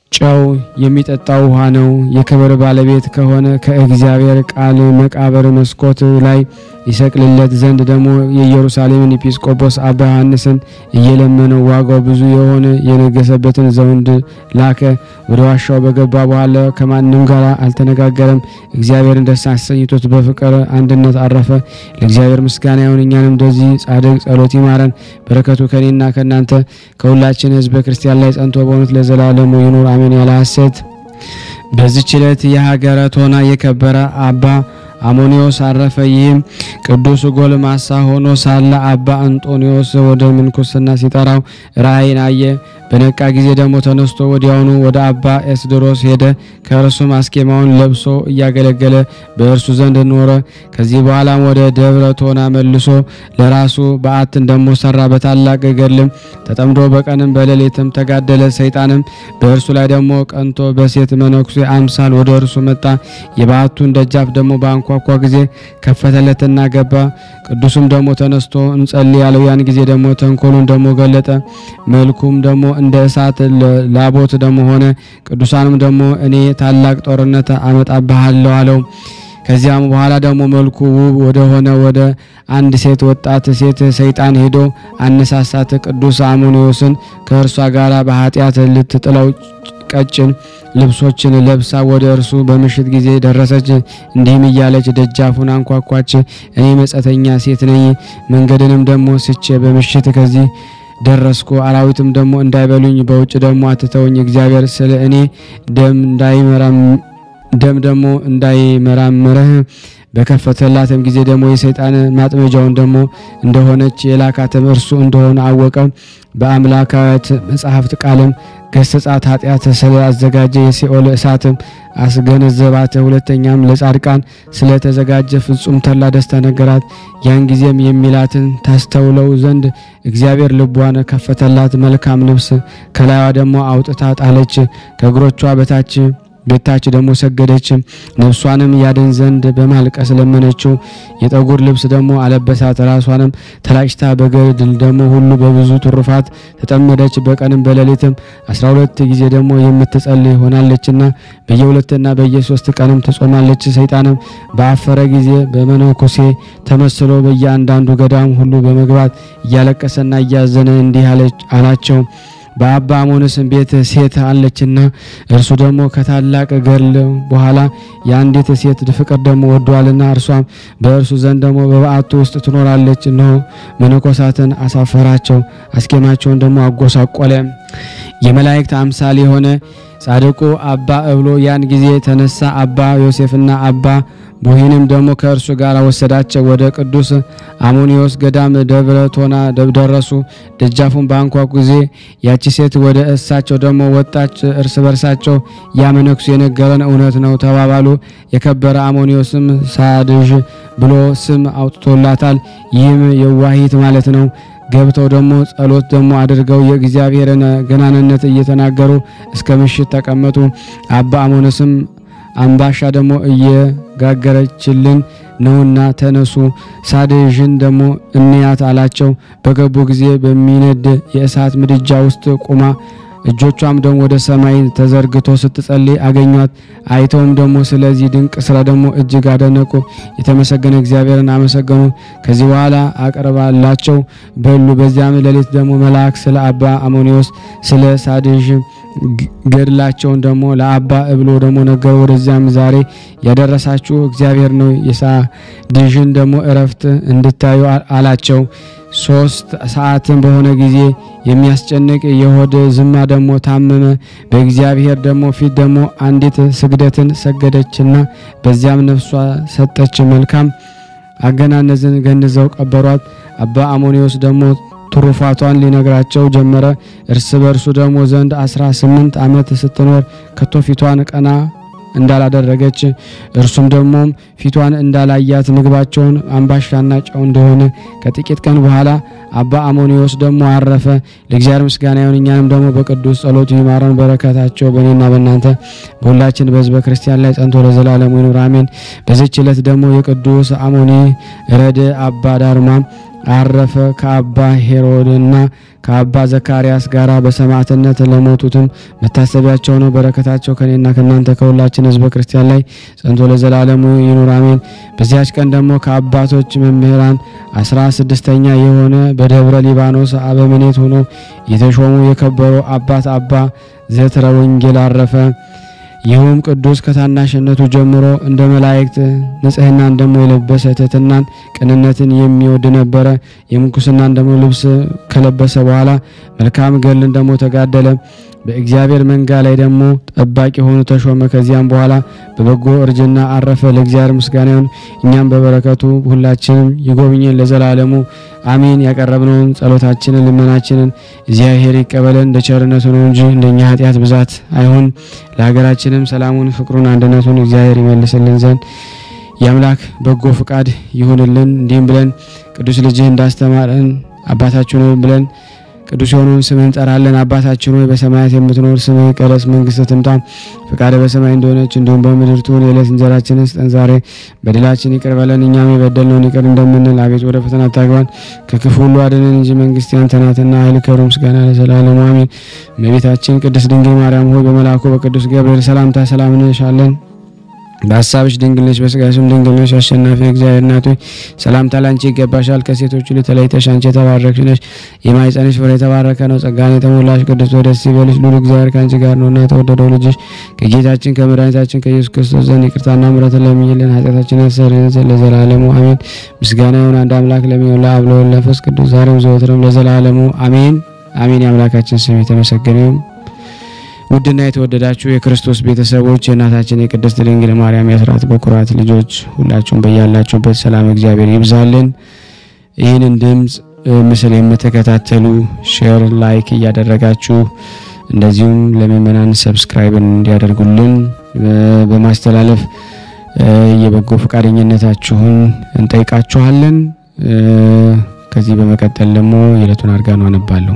ጨው የሚጠጣው ውሃ ነው። የክብር ባለቤት ከሆነ ከእግዚአብሔር ቃል መቃብር መስኮት ላይ ይሰቅልለት ዘንድ ደግሞ የኢየሩሳሌምን ኤጲስቆጶስ አባ ዮሐንስን እየለመነው ዋጋው ብዙ የሆነ የነገሰበትን ዘውድ ላከ። ወደ ዋሻው በገባ በኋላ ከማንም ጋር አልተነጋገረም። እግዚአብሔርን ደስ አሰኝቶት በፍቅር አንድነት አረፈ። ለእግዚአብሔር ምስጋና ይሁን። እኛንም እንደዚህ ጻድቅ ጸሎት ይማረን። በረከቱ ከኔና ከናንተ ከሁላችን ሕዝበ ክርስቲያን ላይ ጸንቶ በእውነት ለዘላለሙ ይኑር አሜን። ያለ ሐሰት በዚህች ዕለት የሀገረ ቶና የከበረ አባ አሞኒዮስ አረፈ። ይህም ቅዱስ ጎልማሳ ሆኖ ሳለ አባ አንጦኒዮስ ወደ ምንኩስና ሲጠራው ራእይን አየ። በነቃ ጊዜ ደግሞ ተነስቶ ወዲያውኑ ወደ አባ ኤስድሮስ ሄደ። ከእርሱም አስኬማውን ለብሶ እያገለገለ በእርሱ ዘንድ ኖረ። ከዚህ በኋላም ወደ ደብረ ቶና መልሶ ለራሱ በዓትን ደግሞ ሰራ። በታላቅ ገድልም ተጠምዶ በቀንም በሌሊትም ተጋደለ። ሰይጣንም በእርሱ ላይ ደግሞ ቀንቶ በሴት መነኩሴ አምሳል ወደ እርሱ መጣ። የበዓቱን ደጃፍ ደግሞ በአንኳኳ ጊዜ ከፈተለትና ገባ። ቅዱስም ደግሞ ተነስቶ እንጸልይ ያለው። ያን ጊዜ ደግሞ ተንኮሉን ደግሞ ገለጠ። መልኩም ደግሞ እንደ እሳት ላቦት ደግሞ ሆነ። ቅዱሳንም ደግሞ እኔ ታላቅ ጦርነት አመጣብሃለሁ አለው። ከዚያም በኋላ ደግሞ መልኩ ውብ ወደ ሆነ ወደ አንድ ሴት ወጣት ሴት ሰይጣን ሄዶ አነሳሳት። ቅዱስ አሞኒዮስን ከእርሷ ጋር በኃጢአት ልትጥለው ቀጭን ልብሶችን ለብሳ ወደ እርሱ በምሽት ጊዜ ደረሰች። እንዲህም እያለች ደጃፉን አንኳኳች። እኔ መጻተኛ ሴት ነኝ፣ መንገድንም ደግሞ ስቼ በምሽት ከዚህ ደረስኩ። አራዊትም ደግሞ እንዳይበሉኝ በውጭ ደግሞ አትተውኝ። እግዚአብሔር ስለ እኔ ደም ደግሞ እንዳይመራምረህ በከፈተላትም ጊዜ ደግሞ የሰይጣን ማጥመጃውን ደግሞ እንደሆነች የላካትም እርሱ እንደሆነ አወቀ። በአምላካት መጽሐፍት ቃልም ገሰጻት። ኃጢአት ስላዘጋጀ የሲኦል እሳትም አስገነዘባት። ሁለተኛም ለጻድቃን ስለተዘጋጀ ፍጹም ተድላ ደስታ ነገራት። ያን ጊዜም የሚላትን ታስተውለው ዘንድ እግዚአብሔር ልቧን ከፈተላት። መልካም ልብስ ከላይዋ ደግሞ አውጥታ ጣለች። ከእግሮቿ በታች ደግሞ ሰገደች። ነፍሷንም ያድን ዘንድ በማልቀስ ለመነችው። የጠጉር ልብስ ደግሞ አለበሳት። ራሷንም ተላጭታ በገድል ደግሞ ሁሉ በብዙ ትሩፋት ተጠመደች። በቀንም በሌሊትም 12 ጊዜ ደግሞ የምትጸልይ ሆናለችና በየ2 እና በየ3 ቀንም ትጾማለች። ሰይጣንም በአፈረ ጊዜ በመነኮሴ ተመስሎ በየአንዳንዱ ገዳም ሁሉ በመግባት እያለቀሰና እያዘነ እንዲህ አላቸው። በአባ አሞኒዮስ ቤት ሴት አለችና እርሱ ደግሞ ከታላቅ ገድል በኋላ የአንዲት ሴት ፍቅር ደግሞ ወዷልና እርሷም በእርሱ ዘንድ ደግሞ በበዓቱ ውስጥ ትኖራለች። ነው መነኮሳትን አሳፈራቸው፣ አስኬማቸውን ደግሞ አጎሳቆለ። የመላእክት አምሳል የሆነ ጻድቁ አባ እብሎ ያን ጊዜ ተነሳ። አባ ዮሴፍና አባ ቡሂንም ደግሞ ከእርሱ ጋር ወሰዳቸው። ወደ ቅዱስ አሞኒዮስ ገዳም ደብረ ቶና ደረሱ። ደጃፉን ባንኳኩ ጊዜ ያቺ ሴት ወደ እሳቸው ደግሞ ወጣች። እርስ በርሳቸው ያ መነኩሴ የነገረን እውነት ነው ተባባሉ። የከበረ አሞኒዮስም ሳድዥ ብሎ ስም አውጥቶላታል። ይህም የዋሂት ማለት ነው። ገብተው ደግሞ ጸሎት ደግሞ አድርገው የእግዚአብሔርን ገናንነት እየተናገሩ እስከ ምሽት ተቀመጡ። አባ አሞኒዮስም አምባሻ ደግሞ እየጋገረችልን ነውና ተነሱ፣ ሳድዥን ደግሞ እንያት አላቸው። በገቡ ጊዜ በሚነድ የእሳት ምድጃ ውስጥ ቆማ እጆቿም ደግሞ ወደ ሰማይ ተዘርግቶ ስትጸልይ አገኟት። አይተውም ደግሞ ስለዚህ ድንቅ ስራ ደግሞ እጅግ አደነቁ። የተመሰገነ እግዚአብሔርን አመሰገኑ። ከዚህ በኋላ አቀርባላቸው በሉ። በዚያም ሌሊት ደግሞ መልአክ ስለ አባ አሞኒዮስ ስለ ሳድዥ ገድላቸውን ደግሞ ለአባ እብሎ ደግሞ ነገሩ። ወደዚያም ዛሬ ያደረሳችሁ እግዚአብሔር ነው፣ የሳድዥን ደግሞ እረፍት እንድታዩ አላቸው። 3 ሰዓትም በሆነ ጊዜ የሚያስጨንቅ የሆድ ዝማ ደግሞ ታመመ። በእግዚአብሔር ደግሞ ፊት ደግሞ አንዲት ስግደትን ሰገደችና በዚያም ነፍሷ ሰጠች። መልካም አገናነዝን ገንዘው ቀበሯት። አባ አሞኒዮስ ደግሞ ትሩፋቷን ሊነግራቸው ጀመረ። እርስ በርሱ ደግሞ ዘንድ 18 ዓመት ስትኖር ከቶ ፊቷን ቀና እንዳላደረገች እርሱም ደግሞ ፊቷን እንዳላያት ምግባቸውን አምባሻና ጨው እንደሆነ ከጥቂት ቀን በኋላ አባ አሞኒዮስ ደግሞ አረፈ። ለእግዚአብሔር ምስጋና ይሁን። እኛንም ደግሞ በቅዱስ ጸሎቱ ይማረን። በረከታቸው በእኔና በእናንተ በሁላችን በሕዝበ ክርስቲያን ላይ ጸንቶ ለዘላለሙ ይኑር አሜን። በዚህች ዕለት ደግሞ የቅዱስ አሞኒ ረድ አባ ዳርማ አረፈ። ከአባ ሄሮድና ከአባ ዘካርያስ ጋራ በሰማዕትነት ለሞቱትም መታሰቢያቸው ነው። በረከታቸው ከኔና ከናንተ ከሁላችን ሕዝበ ክርስቲያን ላይ ጸንቶ ለዘላለሙ ይኑር አሜን። በዚያች ቀን ደግሞ ከአባቶች መምህራን 16ኛ የሆነ በደብረ ሊባኖስ አበምኔት ሆኖ የተሾሙ የከበሩ አባት አባ ዘትረ ወንጌል አረፈ። ይሁም ቅዱስ ከታናሽነቱ ጀምሮ እንደ መላእክት ንጽሕናን ደሞ የለበሰ ትሕትናን ቅንነትን የሚወድ ነበረ። የምንኩስናን ደሞ ልብስ ከለበሰ በኋላ መልካም ገድልን ደሞ ተጋደለ። በእግዚአብሔር መንጋ ላይ ደሞ ጠባቂ ሆኖ ተሾመ። ከዚያም በኋላ በበጎ እርጅና አረፈ። ለእግዚአብሔር ምስጋና ይሁን፣ እኛም በበረከቱ ሁላችንም ይጎብኘን ለዘላለሙ አሜን። ያቀረብነውን ጸሎታችንን ልመናችንን እግዚአብሔር ይቀበለን እንደ ቸርነቱ ነው እንጂ እንደኛ ኃጢአት ብዛት አይሁን። ለሀገራችንም ሰላሙን፣ ፍቅሩን፣ አንድነቱን እግዚአብሔር ይመልስልን ዘንድ የአምላክ በጎ ፍቃድ ይሁንልን። እንዲህም ብለን ቅዱስ ልጅህ እንዳስተማረን አባታችን ሆይ ብለን ቅዱስ የሆነውን ስምህን እንጠራለን። አባታችን ሆይ በሰማያት የምትኖር ስምህ ይቀደስ፣ መንግስትህ ትምጣ፣ ፈቃድህ በሰማይ እንደሆነች እንዲሁም በምድር ትሁን። የዕለት እንጀራችንን ስጠን ዛሬ፣ በደላችን ይቅር በለን እኛም የበደልነውን ይቅር እንደምንል፣ አቤት ወደ ፈተና አታግባን ከክፉ ሁሉ አድነን እንጂ መንግስት ያንተ ናትና ኃይል፣ ክብር፣ ምስጋና ለዘላለሙ አሜን። እመቤታችን ቅድስት ድንግል ማርያም ሆይ በመልአኩ በቅዱስ ገብርኤል ሰላምታ ሰላም እንልሻለን። በሐሳብሽ ድንግል ነሽ፣ በሥጋሽም ድንግል ነሽ። አሸናፊ እግዚአብሔር እናት ሆይ ሰላምታ ላንቺ ይገባሻል። ከሴቶች ሁሉ ተለይተሽ አንቺ የተባረክሽ ነሽ፣ የማኅፀንሽ ፍሬ የተባረከ ነው። ጸጋን የተሞላሽ ቅድስት ሆይ ደስ ይበልሽ፣ ልዑል እግዚአብሔር ከአንቺ ጋር ነውና የተወደደው ልጅሽ ከጌታችን ከመድኃኒታችን ከኢየሱስ ክርስቶስ ዘንድ ይቅርታና ምሕረትን ለምኝልን ኃጢአታችንን ያስተሰርይልን ዘንድ ለዘላለሙ አሜን። ምስጋና ይሁን አንድ አምላክ ለሚሆን ለአብ ለወልድ ለመንፈስ ቅዱስ ዛሬም ዘወትርም ለዘላለሙ አሜን አሜን። የአምላካችን ስም የተመሰገነ ይሁን። ውድና የተወደዳችሁ የክርስቶስ ቤተሰቦች የእናታችን የቅድስት ድንግል ማርያም የአስራት በኩራት ልጆች ሁላችሁም በያላችሁበት ሰላም እግዚአብሔር ይብዛልን። ይህንን ድምጽ ምስል የምትከታተሉ ሼር፣ ላይክ እያደረጋችሁ እንደዚሁም ለምእመናን ሰብስክራይብ እንዲያደርጉልን በማስተላለፍ የበጎ ፈቃደኝነታችሁን እንጠይቃችኋለን። ከዚህ በመቀጠል ደግሞ የዕለቱን አርጋኖ አነባለሁ።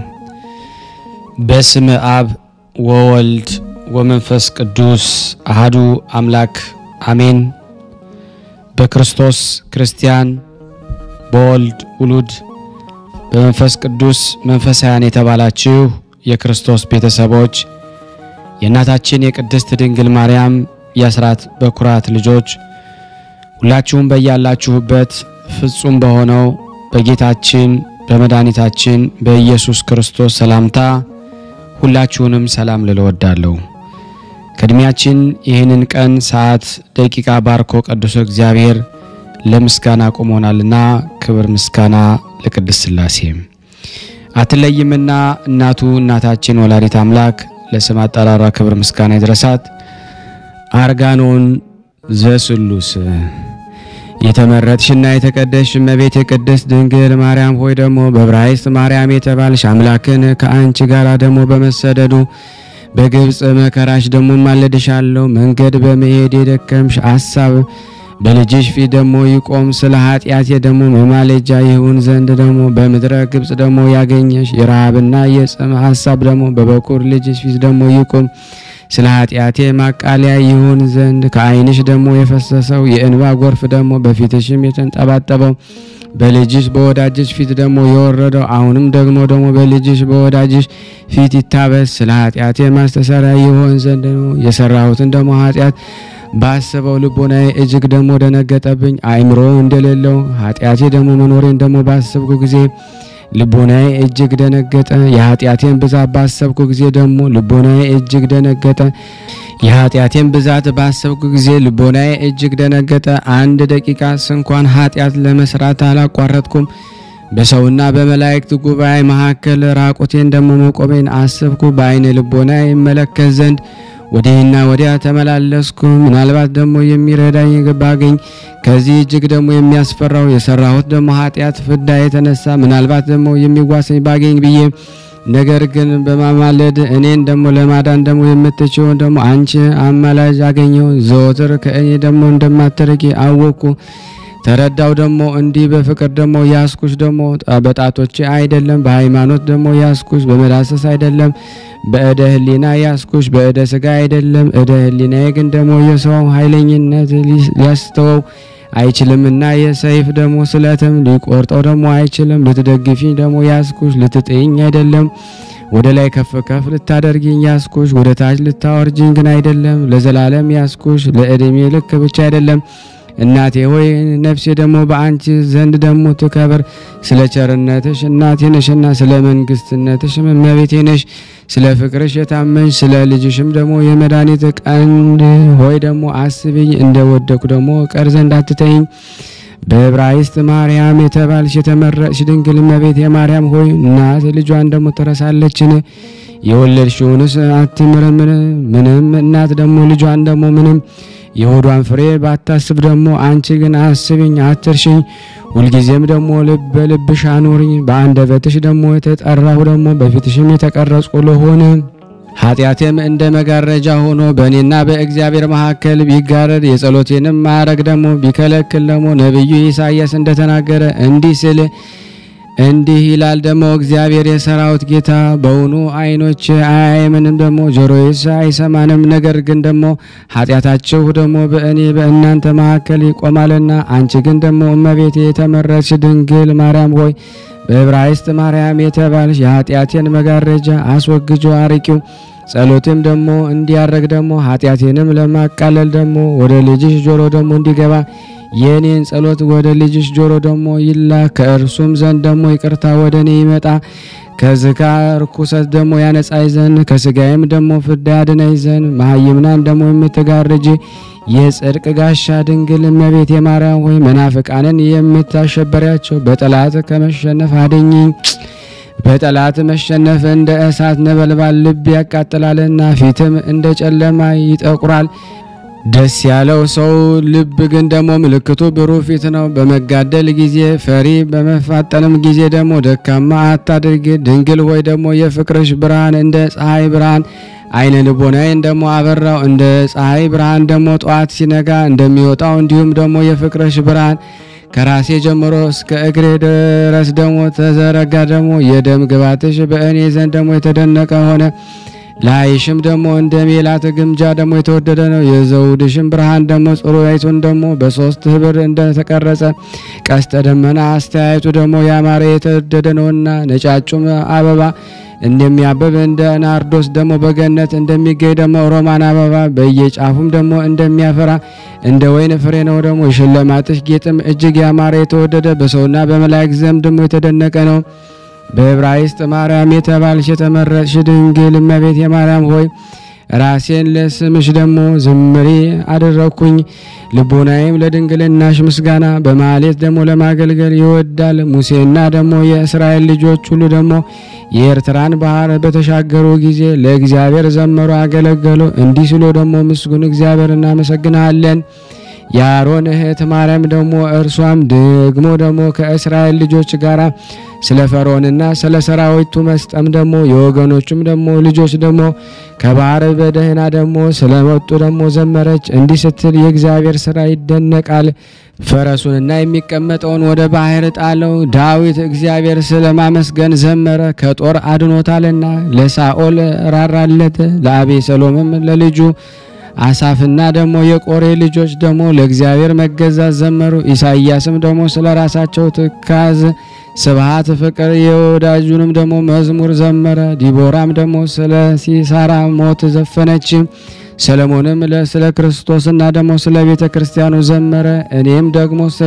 በስመ አብ ወወልድ ወመንፈስ ቅዱስ አሐዱ አምላክ አሜን። በክርስቶስ ክርስቲያን፣ በወልድ ውሉድ፣ በመንፈስ ቅዱስ መንፈሳውያን የተባላችሁ የክርስቶስ ቤተሰቦች የእናታችን የቅድስት ድንግል ማርያም የአስራት በኩራት ልጆች ሁላችሁም በያላችሁበት ፍጹም በሆነው በጌታችን በመድኃኒታችን በኢየሱስ ክርስቶስ ሰላምታ ሁላችሁንም ሰላም ልለወዳለሁ። ከእድሜያችን ይህንን ቀን ሰዓት ደቂቃ ባርኮ ቅዱስ እግዚአብሔር ለምስጋና ቆሞናልና ክብር ምስጋና ለቅድስት ሥላሴ አትለይምና እናቱ እናታችን ወላዲት አምላክ ለስም አጠራሯ ክብር ምስጋና ይድረሳት። አርጋኖን ዘስሉስ የተመረጥሽና የተቀደስሽ እመቤት የቅድስት ድንግል ማርያም ሆይ ደግሞ በዕብራይስጥ ማርያም የተባልሽ አምላክን ከአንቺ ጋር ደግሞ በመሰደዱ በግብጽ መከራሽ ደግሞ ማለድሻለሁ። መንገድ በመሄድ የደከምሽ ሐሳብ በልጅሽ ፊት ደግሞ ይቆም፣ ስለ ኃጢአቴ ደግሞ መማለጃ ይሁን ዘንድ ደግሞ በምድረ ግብጽ ደግሞ ያገኘሽ የረሃብና የጽም ሐሳብ ደግሞ በበኩር ልጅሽ ፊት ደግሞ ይቆም፣ ስለ ኃጢአቴ ማቃለያ ይሁን ዘንድ ከዓይንሽ ደግሞ የፈሰሰው የእንባ ጎርፍ ደግሞ በፊትሽም የተንጠባጠበው በልጅሽ በወዳጅሽ ፊት ደግሞ የወረደው አሁንም ደግሞ በልጅሽ በወዳጅሽ ፊት ይታበስ፣ ስለ ኃጢአቴ ማስተሰሪያ ይሆን ዘንድ ደግሞ የሰራሁትን ደግሞ ኃጢአት ባሰበው ልቦናዬ እጅግ ደግሞ ደነገጠብኝ። አእምሮ እንደሌለው ኃጢአቴ ደግሞ መኖሬን ደግሞ ባሰብኩ ጊዜ ልቦናዬ እጅግ ደነገጠ። የኃጢአቴን ብዛት ባሰብኩ ጊዜ ደግሞ ልቦናዬ እጅግ ደነገጠ። የኃጢአቴን ብዛት ባሰብኩ ጊዜ ልቦናዬ እጅግ ደነገጠ። አንድ ደቂቃስ እንኳን ኃጢአት ለመስራት አላቋረጥኩም። በሰውና በመላእክት ጉባኤ መካከል ራቁቴን ደግሞ መቆሜን አሰብኩ። በአይነ ልቦናዬ ይመለከት ዘንድ ወዲህና ወዲያ ተመላለስኩ። ምናልባት ደግሞ የሚረዳኝ ባገኝ ከዚህ እጅግ ደግሞ የሚያስፈራው የሰራሁት ደግሞ ኃጢአት ፍዳ የተነሳ ምናልባት ደግሞ የሚዋሰኝ ባገኝ ብዬ ነገር ግን በማማለድ እኔን ደግሞ ለማዳን ደግሞ የምትችውን ደግሞ አንቺ አማላጅ አገኘው። ዘወትር ከእኔ ደግሞ እንደማትርቂ አወቅኩ ተረዳው። ደግሞ እንዲህ በፍቅር ደግሞ ያስኩሽ ደግሞ በጣቶቼ አይደለም፣ በሃይማኖት ደግሞ ያስኩሽ በመዳሰስ አይደለም፣ በእደ ህሊና ያስኩሽ በእደ ስጋ አይደለም። እደ ህሊናዬ ግን ደግሞ የሰው ኃይለኝነት ሊያስተወው አይችልምና የሰይፍ ደግሞ ስለትም ሊቆርጠው ደግሞ አይችልም። ልትደግፊኝ ደግሞ ያስኩሽ ልትጥይኝ አይደለም። ወደ ላይ ከፍ ከፍ ልታደርጊኝ ያስኩሽ ወደ ታች ልታወርጂኝ ግን አይደለም። ለዘላለም ያስኩሽ ለእድሜ ልክ ብቻ አይደለም። እናቴ ሆይ ነፍሴ ደግሞ በአንቺ ዘንድ ደግሞ ትከበር። ስለ ቸርነትሽ እናቴ ነሽና ስለ መንግስትነትሽ እመቤቴ ነሽ። ስለ ፍቅርሽ የታመንሽ ስለ ልጅሽም ደግሞ የመድኃኒት ቀንድ ሆይ ደግሞ አስብኝ። እንደወደኩ ደግሞ ቀር ዘንድ አትተይኝ። በዕብራይስጥ ማርያም የተባልሽ የተመረጥሽ ድንግል እመቤቴ ማርያም ሆይ እናት ልጇን ደግሞ ትረሳለችን? የወለድሽውንስ አትምርምን? ምንም እናት ደግሞ ልጇን ደግሞ ምንም የሆዷን ፍሬ ባታስብ ደግሞ አንቺ ግን አስብኝ አትርሽኝ። ሁልጊዜም ደግሞ በልብሽ አኑሪኝ። በአንደበትሽ ደግሞ የተጠራሁ ደግሞ በፊትሽም የተቀረጽኩ ልሆን። ኃጢአቴም እንደ መጋረጃ ሆኖ በእኔና በእግዚአብሔር መካከል ቢጋረድ የጸሎቴንም ማዕረግ ደግሞ ቢከለክል ደግሞ ነቢዩ ኢሳይያስ እንደተናገረ እንዲህ ሲል እንዲህ ይላል ደግሞ እግዚአብሔር የሰራዊት ጌታ በውኑ ዓይኖች አያይምንም ደግሞ ጆሮዬስ አይሰማንም? ነገር ግን ደግሞ ኃጢአታችሁ ደግሞ በእኔ በእናንተ መካከል ይቆማልና። አንቺ ግን ደግሞ እመቤቴ የተመረጥሽ ድንግል ማርያም ሆይ በዕብራይስጥ ማርያም የተባልሽ የኃጢአቴን መጋረጃ አስወግጆ አርቂው። ጸሎቴም ደግሞ እንዲያረግ ደግሞ ኃጢአቴንም ለማቃለል ደግሞ ወደ ልጅሽ ጆሮ ደግሞ እንዲገባ የኔን ጸሎት ወደ ልጅሽ ጆሮ ደግሞ ይላክ። ከእርሱም ዘንድ ደግሞ ይቅርታ ወደ እኔ ይመጣ። ከዝካ ርኩሰት ደግሞ ያነጻይ ዘንድ ከስጋዬም ደግሞ ፍዳ ያድነኝ ዘንድ መሃይምናን ደግሞ የምትጋርጂ የጽድቅ ጋሻ ድንግል እመቤቴ ማርያም ሆይ መናፍቃንን የምታሸበሪያቸው በጠላት ከመሸነፍ አድኝኝ። በጠላት መሸነፍ እንደ እሳት ነበልባል ልብ ያቃጥላልና ፊትም እንደ ጨለማ ይጠቁራል። ደስ ያለው ሰው ልብ ግን ደግሞ ምልክቱ ብሩህ ፊት ነው። በመጋደል ጊዜ ፈሪ በመፋጠንም ጊዜ ደግሞ ደካማ አታድርግ። ድንግል ሆይ ደግሞ የፍቅርሽ ብርሃን እንደ ፀሐይ ብርሃን አይነ ልቦናዬን ደግሞ አበራው። እንደ ፀሐይ ብርሃን ደግሞ ጧት ሲነጋ እንደሚወጣው እንዲሁም ደግሞ የፍቅርሽ ብርሃን ከራሴ ጀምሮ እስከ እግሬ ድረስ ደግሞ ተዘረጋ። ደግሞ የደም ግባትሽ በእኔ ዘንድ ደግሞ የተደነቀ ሆነ። ላይሽም ደግሞ እንደ ሜላት ግምጃ ደግሞ የተወደደ ነው። የዘውድሽም ብርሃን ደግሞ ጽሩያይቱን ደግሞ በሶስት ህብር እንደተቀረጸ ቀስተ ደመና አስተያየቱ ደግሞ ያማረ የተወደደ ነውና ነጫጩም አበባ እንደሚያበብ እንደ ናርዶስ ደግሞ በገነት እንደሚገኝ ደግሞ ሮማን አበባ በየጫፉም ደግሞ እንደሚያፈራ እንደ ወይን ፍሬ ነው። ደግሞ የሽልማትሽ ጌጥም እጅግ ያማረ የተወደደ በሰውና በመላእክት ዘንድ ደግሞ የተደነቀ ነው። በዕብራይስጥ ማርያም የተባልሽ የተመረጥሽ ድንግል እመቤቴ ማርያም ሆይ ራሴን ለስምሽ ደግሞ ዝምሪ አደረኩኝ። ልቦናዬም ለድንግልናሽ ምስጋና በማለት ደግሞ ለማገልገል ይወዳል። ሙሴና ደግሞ የእስራኤል ልጆች ሁሉ ደግሞ የኤርትራን ባህር በተሻገሩ ጊዜ ለእግዚአብሔር ዘመሩ፣ አገለገሉ። እንዲህ ሲሉ ደግሞ ምስጉን እግዚአብሔር እናመሰግናለን። የአሮን እህት ማርያም ደግሞ እርሷም ደግሞ ከእስራኤል ልጆች ጋራ ስለ ፈርዖንና ስለ ሰራዊቱ መስጠም ደግሞ የወገኖቹም ደግሞ ልጆች ደግሞ ከባህር በደህና ደግሞ ስለመጡ ደግሞ ዘመረች። እንዲህ ስትል የእግዚአብሔር ሥራ ይደነቃል። ፈረሱንና የሚቀመጠውን ወደ ባህር ጣለው። ዳዊት እግዚአብሔር ስለማመስገን ዘመረ፣ ከጦር አድኖታልና። ለሳኦል ራራለት፣ ለአቤሰሎምም ለልጁ አሳፍና ደግሞ የቆሬ ልጆች ደግሞ ለእግዚአብሔር መገዛት ዘመሩ። ኢሳይያስም ደግሞ ስለ ራሳቸው ትካዝ ስብሃት ፍቅር የወዳጁንም ደግሞ መዝሙር ዘመረ። ዲቦራም ደግሞ ስለ ሲሳራ ሞት ዘፈነች። ሰለሞንም ስለ ክርስቶስና ደግሞ ስለ ቤተ ክርስቲያኑ ዘመረ። እኔም ደግሞ ስለ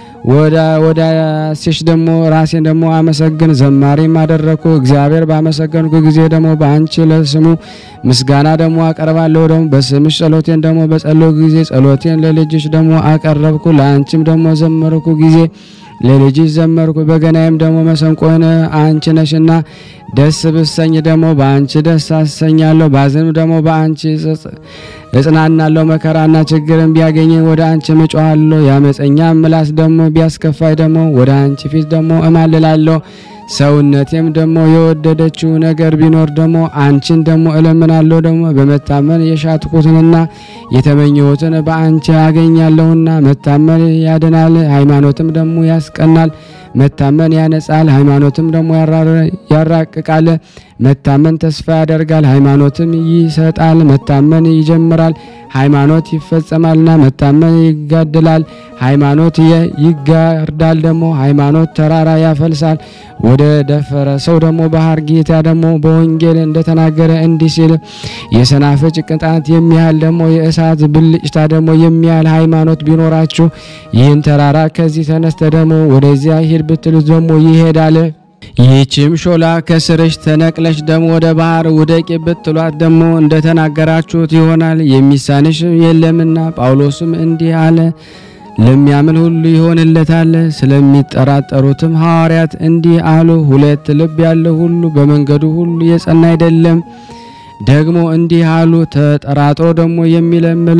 ወዳሴሽ ደግሞ ራሴን ደግሞ አመሰግን ዘማሪም አደረኩ። እግዚአብሔር ባመሰገንኩ ጊዜ ደግሞ በአንቺ ለስሙ ምስጋና ደግሞ አቀርባለሁ። ደግሞ በስምሽ ጸሎቴን ደግሞ በጸለይኩ ጊዜ ጸሎቴን ለልጅሽ ደግሞ አቀረብኩ። ለአንቺም ደግሞ ዘመርኩ ጊዜ ለልጅሽ ዘመርኩ። በገናዬም ደግሞ መሰንቆን አንቺ ነሽና ደስ ብሰኝ ደግሞ በአንቺ ደስ አሰኛለሁ። ባዝንም ደግሞ በአንቺ እጽናናለሁ። መከራና ችግርን ቢያገኘኝ ወደ አንቺ እጮሃለሁ። ያመፀኛ ምላስ ደግሞ ቢያስከፋይ ደግሞ ወደ አንቺ ፊት ደግሞ እማልላለሁ። ሰውነቴም ደግሞ የወደደችው ነገር ቢኖር ደግሞ አንቺን ደግሞ እለምናለሁ። ደግሞ በመታመን የሻትኩትንና የተመኘሁትን በአንቺ አገኛለሁና። መታመን ያድናል፣ ሃይማኖትም ደግሞ ያስቀናል። መታመን ያነጻል፣ ሃይማኖትም ደግሞ ያራቅቃል። መታመን ተስፋ ያደርጋል፣ ሃይማኖትም ይሰጣል። መታመን ይጀምራል፣ ሃይማኖት ይፈጸማልና። መታመን ይጋድላል፣ ሃይማኖት ይጋርዳል። ደግሞ ሃይማኖት ተራራ ያፈልሳል፣ ወደ ደፈረ ሰው ደግሞ ባህር። ጌታ ደግሞ በወንጌል እንደተናገረ እንዲህ ሲል የሰናፍጭ ቅንጣት የሚያህል ደግሞ የእሳት ብልጭታ ደግሞ የሚያህል ሃይማኖት ቢኖራችሁ ይህን ተራራ ከዚህ ተነስተ ደግሞ ወደዚያ ሂድ ብትሉት ደግሞ ይሄዳል። ይህችም ሾላ ከስርሽ ተነቅለሽ ደግሞ ወደ ባህር ውደቂ ብትሏት ደግሞ እንደተናገራችሁት ይሆናል፣ የሚሳንሽ የለምና። ጳውሎስም እንዲህ አለ፣ ለሚያምን ሁሉ ይሆንለታል። ስለሚጠራጠሩትም ሐዋርያት እንዲህ አሉ፣ ሁለት ልብ ያለው ሁሉ በመንገዱ ሁሉ የጸና አይደለም። ደግሞ እንዲህ አሉ፣ ተጠራጥሮ ደግሞ የሚለምል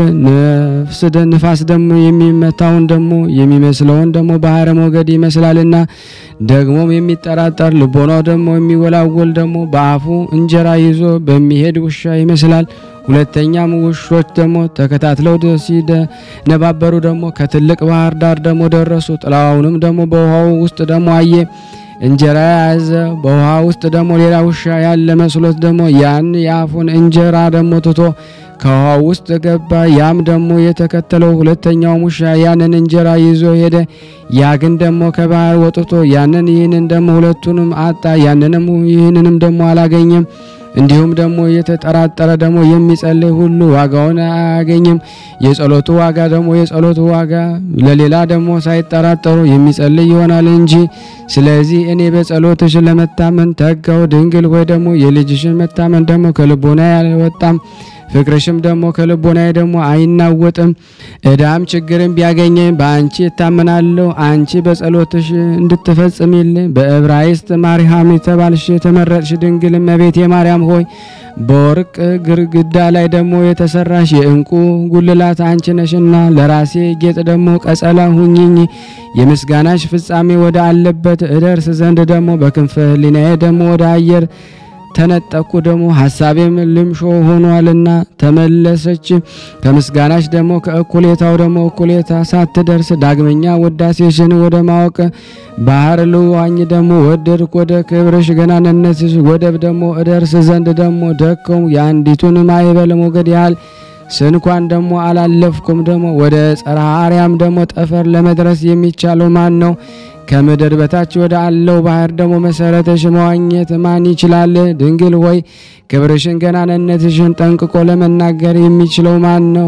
ንፋስ ደግሞ የሚመታውን ደግሞ የሚመስለውን ደግሞ ባህረ ሞገድ ይመስላልና። ደግሞ የሚጠራጠር ልቦናው ደግሞ የሚወላወል ደግሞ በአፉ እንጀራ ይዞ በሚሄድ ውሻ ይመስላል። ሁለተኛም ውሾች ደግሞ ተከታትለው ሲነባበሩ ደግሞ ከትልቅ ባህር ዳር ደግሞ ደረሱ። ጥላውንም ደግሞ በውሃው ውስጥ ደግሞ አየ። እንጀራ ያዘ፣ በውሃ ውስጥ ደግሞ ሌላ ውሻ ያለ መስሎት ደግሞ ያን የአፉን እንጀራ ደግሞ ትቶ ከውሃው ውስጥ ገባ። ያም ደግሞ የተከተለው ሁለተኛው ውሻ ያንን እንጀራ ይዞ ሄደ። ያ ግን ደግሞ ከባህር ወጥቶ ያንን ይህንን ደግሞ ሁለቱንም አጣ። ያንንም ይህንንም ደግሞ አላገኘም። እንዲሁም ደግሞ የተጠራጠረ ደግሞ የሚጸልይ ሁሉ ዋጋውን አያገኝም። የጸሎቱ ዋጋ ደግሞ የጸሎቱ ዋጋ ለሌላ ደግሞ ሳይጠራጠሩ የሚጸልይ ይሆናል እንጂ። ስለዚህ እኔ በጸሎትሽ ለመታመን ተጋው። ድንግል ሆይ ደግሞ የልጅሽን መታመን ደግሞ ከልቦና ያልወጣም፣ ፍቅርሽም ደግሞ ከልቦናዬ ደግሞ አይናወጥም። እዳም ችግርም ቢያገኘኝ በአንቺ እታመናለሁ። አንቺ በጸሎትሽ እንድትፈጽሚልኝ በዕብራይስጥ ማርያም የተባልሽ የተመረጥሽ ድንግል እመቤቴ ማርያም ሆይ በወርቅ ግርግዳ ላይ ደግሞ የተሰራሽ የእንቁ ጉልላት አንቺ ነሽና ለራሴ ጌጥ ደግሞ ቀጸላ ሁኚኝ። የምስጋናሽ ፍጻሜ ወደ አለበት እደርስ ዘንድ ደግሞ በክንፈ ሕሊናዬ ደግሞ ወደ አየር ተነጠቁ። ደግሞ ሐሳቤም ልምሾ ሆኗልና ተመለሰች። ከምስጋናሽ ደግሞ ከእኩሌታው ደግሞ እኩሌታ ሳትደርስ ዳግመኛ ወዳሴሽን ወደ ማወቅ ባህር ልዋኝ ደግሞ ወደድኩ። ወደ ክብርሽ ገናንነትሽ ወደብ ደግሞ እደርስ ዘንድ ደግሞ ደከሙ። የአንዲቱን ማዕበል ሞገድ ያህል ስንኳን ደግሞ አላለፍኩም። ደግሞ ወደ ጸርሐ አርያም ደግሞ ጠፈር ለመድረስ የሚቻለው ማን ነው? ከምድር በታች ወደ አለው ባህር ደግሞ መሰረተሽ መዋኘት ማን ይችላል? ድንግል ሆይ ክብርሽን ገናንነትሽን ጠንቅቆ ለመናገር የሚችለው ማን ነው?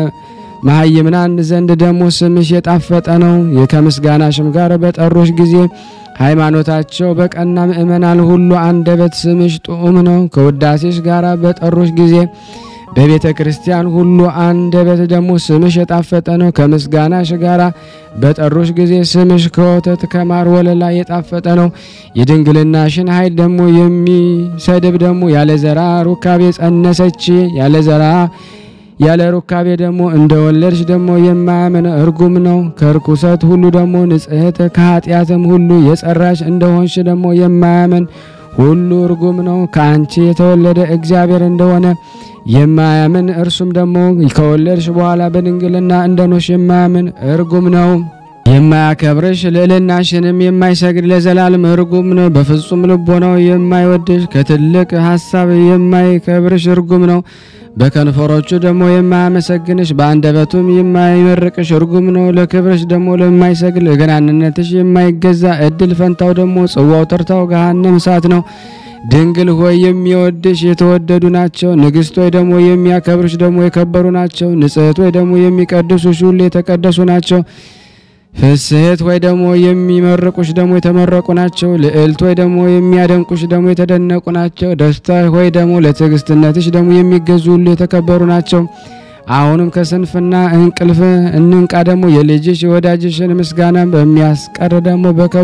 መሃይምናን ዘንድ ደግሞ ስምሽ የጣፈጠ ነው። ከምስጋናሽም ጋር በጠሩሽ ጊዜ ሃይማኖታቸው በቀና ምእመናን ሁሉ አንደበት ስምሽ ጡዑም ነው። ከውዳሴሽ ጋር በጠሩሽ ጊዜ በቤተ ክርስቲያን ሁሉ አንደበት ደግሞ ስምሽ የጣፈጠ ነው። ከምስጋናሽ ጋራ በጠሩሽ ጊዜ ስምሽ ከወተት ከማር ወለላ የጣፈጠ ነው። የድንግልናሽን ኃይል ደግሞ የሚሰድብ ደግሞ ያለ ዘራ ሩካቤ ጸነሰች። ያለ ዘራ ያለ ሩካቤ ደግሞ እንደወለድሽ ደግሞ የማያምን እርጉም ነው። ከርኩሰት ሁሉ ደግሞ ንጽሕት ከኃጢአትም ሁሉ የጸራሽ እንደሆንሽ ደግሞ የማያምን ሁሉ እርጉም ነው። ከአንቺ የተወለደ እግዚአብሔር እንደሆነ የማያምን እርሱም ደግሞ ከወለድሽ በኋላ በድንግልና እንደኖሽ የማያምን እርጉም ነው። የማያከብርሽ ልዕልናሽንም የማይሰግድ ለዘላለም እርጉም ነው። በፍጹም ልቦናው የማይወድሽ ከትልቅ ሐሳብ የማይከብርሽ እርጉም ነው። በከንፈሮቹ ደግሞ የማያመሰግንሽ በአንደበቱም የማይመርቅሽ እርጉም ነው። ለክብርሽ ደግሞ ለማይሰግድ ለገናንነትሽ የማይገዛ እድል ፈንታው ደግሞ ጽዋው ተርታው ገሃነም እሳት ነው። ድንግል ሆይ የሚወድሽ የተወደዱ ናቸው። ንግሥት ሆይ ደግሞ የሚያከብርሽ ደግሞ የከበሩ ናቸው። ንጽሕት ሆይ ደግሞ የሚቀድሱሽ ሁሉ የተቀደሱ ናቸው። ፍስሕት ሆይ ደግሞ የሚመርቁሽ ደግሞ የተመረቁ ናቸው። ልዕልት ሆይ ደግሞ የሚያደንቁሽ ደግሞ የተደነቁ ናቸው። ደስታ ሆይ ደግሞ ለትዕግስትነትሽ ደግሞ የሚገዙ ሁሉ የተከበሩ ናቸው። አሁንም ከስንፍና እንቅልፍ እንንቃ። ደግሞ የልጅሽ የወዳጅሽን ምስጋና በሚያስቀር ደግሞ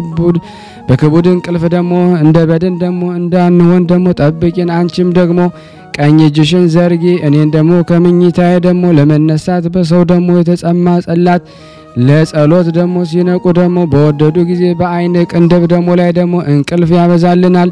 በክቡድ እንቅልፍ ደግሞ እንደ በድን ደግሞ እንዳንሆን ደግሞ ጠብቂን። አንቺም ደግሞ ቀኝ እጅሽን ዘርጊ። እኔን ደግሞ ከምኝታዬ ደግሞ ለመነሳት በሰው ደግሞ የተጸማ ጸላት ለጸሎት ደግሞ ሲነቁ ደግሞ በወደዱ ጊዜ በአይን ቅንድብ ደግሞ ላይ ደግሞ እንቅልፍ ያበዛልናል።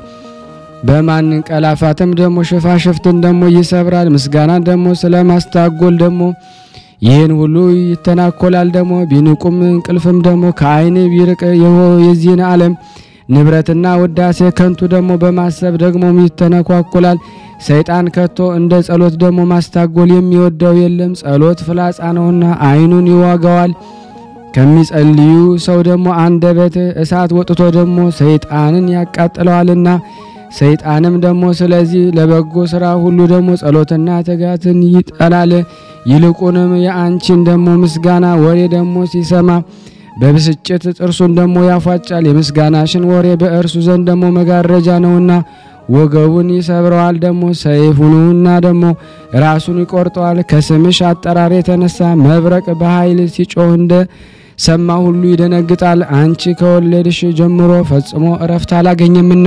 በማንቀላፋትም ደግሞ ሽፋሽፍትን ደግሞ ይሰብራል። ምስጋናን ደግሞ ስለማስታጎል ደግሞ ይህን ሁሉ ይተናኮላል። ደግሞ ቢንቁም እንቅልፍም ደግሞ ከአይን ቢርቅ የዚህን ዓለም ንብረትና ውዳሴ ከንቱ ደግሞ በማሰብ ደግሞ ይተነኳኩላል። ሰይጣን ከቶ እንደ ጸሎት ደግሞ ማስታጎል የሚወደው የለም። ጸሎት ፍላጻ ነውና ዓይኑን ይዋጋዋል። ከሚጸልዩ ሰው ደግሞ አንደበት እሳት ወጥቶ ደግሞ ሰይጣንን ያቃጥለዋልና ሰይጣንም ደግሞ ስለዚህ ለበጎ ስራ ሁሉ ደግሞ ጸሎትና ትጋትን ይጠላል። ይልቁንም የአንቺን ደግሞ ምስጋና ወሬ ደግሞ ሲሰማ በብስጭት ጥርሱን ደግሞ ያፋጫል። የምስጋናሽን ወሬ በእርሱ ዘንድ ደግሞ መጋረጃ ነውና ወገቡን ይሰብረዋል። ደግሞ ሰይፉንና ደግሞ ራሱን ይቆርጠዋል። ከስምሽ አጠራር የተነሳ መብረቅ በኃይል ሲጮህ እንደ ሰማ ሁሉ ይደነግጣል። አንቺ ከወለድሽ ጀምሮ ፈጽሞ እረፍት አላገኘምና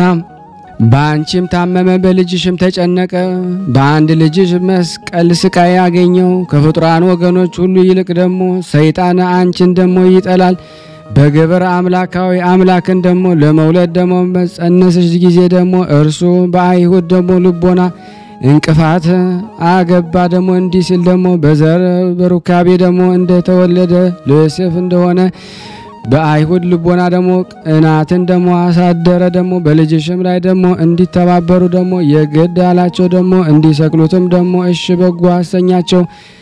በአንቺም ታመመ፣ በልጅሽም ተጨነቀ። በአንድ ልጅሽ መስቀል ስቃይ ያገኘው። ከፍጡራን ወገኖች ሁሉ ይልቅ ደግሞ ሰይጣን አንቺን ደግሞ ይጠላል። በግብር አምላካዊ አምላክን ደግሞ ለመውለድ ደግሞ በጸነስሽ ጊዜ ደግሞ እርሱ በአይሁድ ደግሞ ልቦና እንቅፋት አገባ። ደግሞ እንዲህ ሲል ደግሞ በዘር በሩካቤ ደግሞ እንደተወለደ ዮሴፍ እንደሆነ በአይሁድ ልቦና ደግሞ ቅናትን ደግሞ አሳደረ። ደግሞ በልጅሽም ላይ ደግሞ እንዲተባበሩ ደግሞ የግድ አላቸው። ደግሞ እንዲሰቅሉትም ደግሞ እሺ በጎ አሰኛቸው።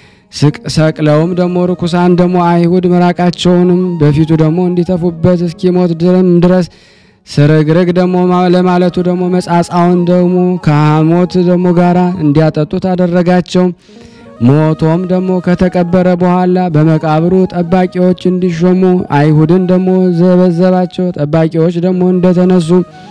ሰቅለውም ደግሞ ርኩሳን ደግሞ አይሁድ መራቃቸውንም በፊቱ ደግሞ እንዲተፉበት እስኪሞት ድረስ ስርግርግ ደግሞ ለማለቱ ደግሞ መጻጻውን ደግሞ ከሐሞት ደግሞ ጋራ እንዲያጠጡት አደረጋቸው። ሞቶም ደግሞ ከተቀበረ በኋላ በመቃብሩ ጠባቂዎች እንዲሾሙ አይሁድን ደግሞ ዘበዘባቸው። ጠባቂዎች ደግሞ እንደተነሱ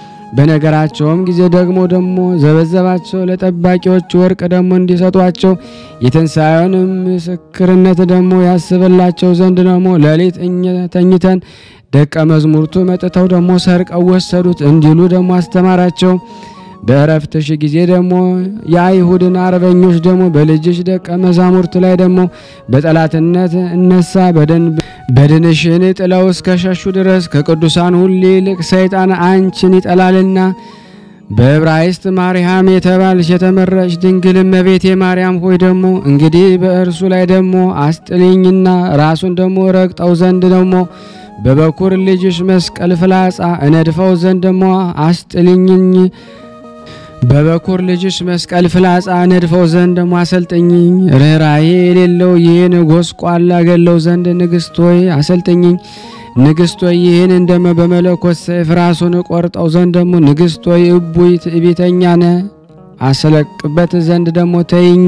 በነገራቸውም ጊዜ ደግሞ ዘበዘባቸው። ለጠባቂዎች ወርቅ ደግሞ እንዲሰጧቸው የትንሣኤውን ምስክርነት ደግሞ ያስብላቸው ዘንድ ደግሞ ሌሊት ተኝተን ደቀ መዝሙርቱ መጥተው ደግሞ ሰርቀው ወሰዱት እንዲሉ ደግሞ አስተማራቸው። በእረፍትሽ ጊዜ ደግሞ የአይሁድን አርበኞች ደግሞ በልጅሽ ደቀ መዛሙርት ላይ ደግሞ በጠላትነት እነሳ። በድንሽን ጥለው እስከ ሸሹ ድረስ ከቅዱሳን ሁሉ ይልቅ ሰይጣን አንቺን ይጠላልና። በዕብራይስጥ ማርያም የተባልሽ የተመረጥሽ ድንግል እመቤቴ ማርያም ሆይ ደግሞ እንግዲህ በእርሱ ላይ ደግሞ አስጥልኝና ራሱን ደግሞ ረግጠው ዘንድ ደግሞ በበኩር ልጅሽ መስቀል ፍላጻ እነድፈው ዘንድ ደግሞ አስጥልኝኝ። በበኩር ልጅሽ መስቀል ፍላጻ ነድፈው ዘንድ ደግሞ አሰልጥኝኝ። ርኅራኄ የሌለው ይህን ጎስቋላ ገለው ዘንድ ንግሥት ሆይ አሰልጥኝኝ። ንግሥት ሆይ ይህን እንደመ በመለኮት ሰይፍ ራሱን ቆርጠው ዘንድ ደግሞ ንግሥት ሆይ እቡይ ትዕቢተኛ ነህ አሰለቅበት ዘንድ ደግሞ ተይኝ።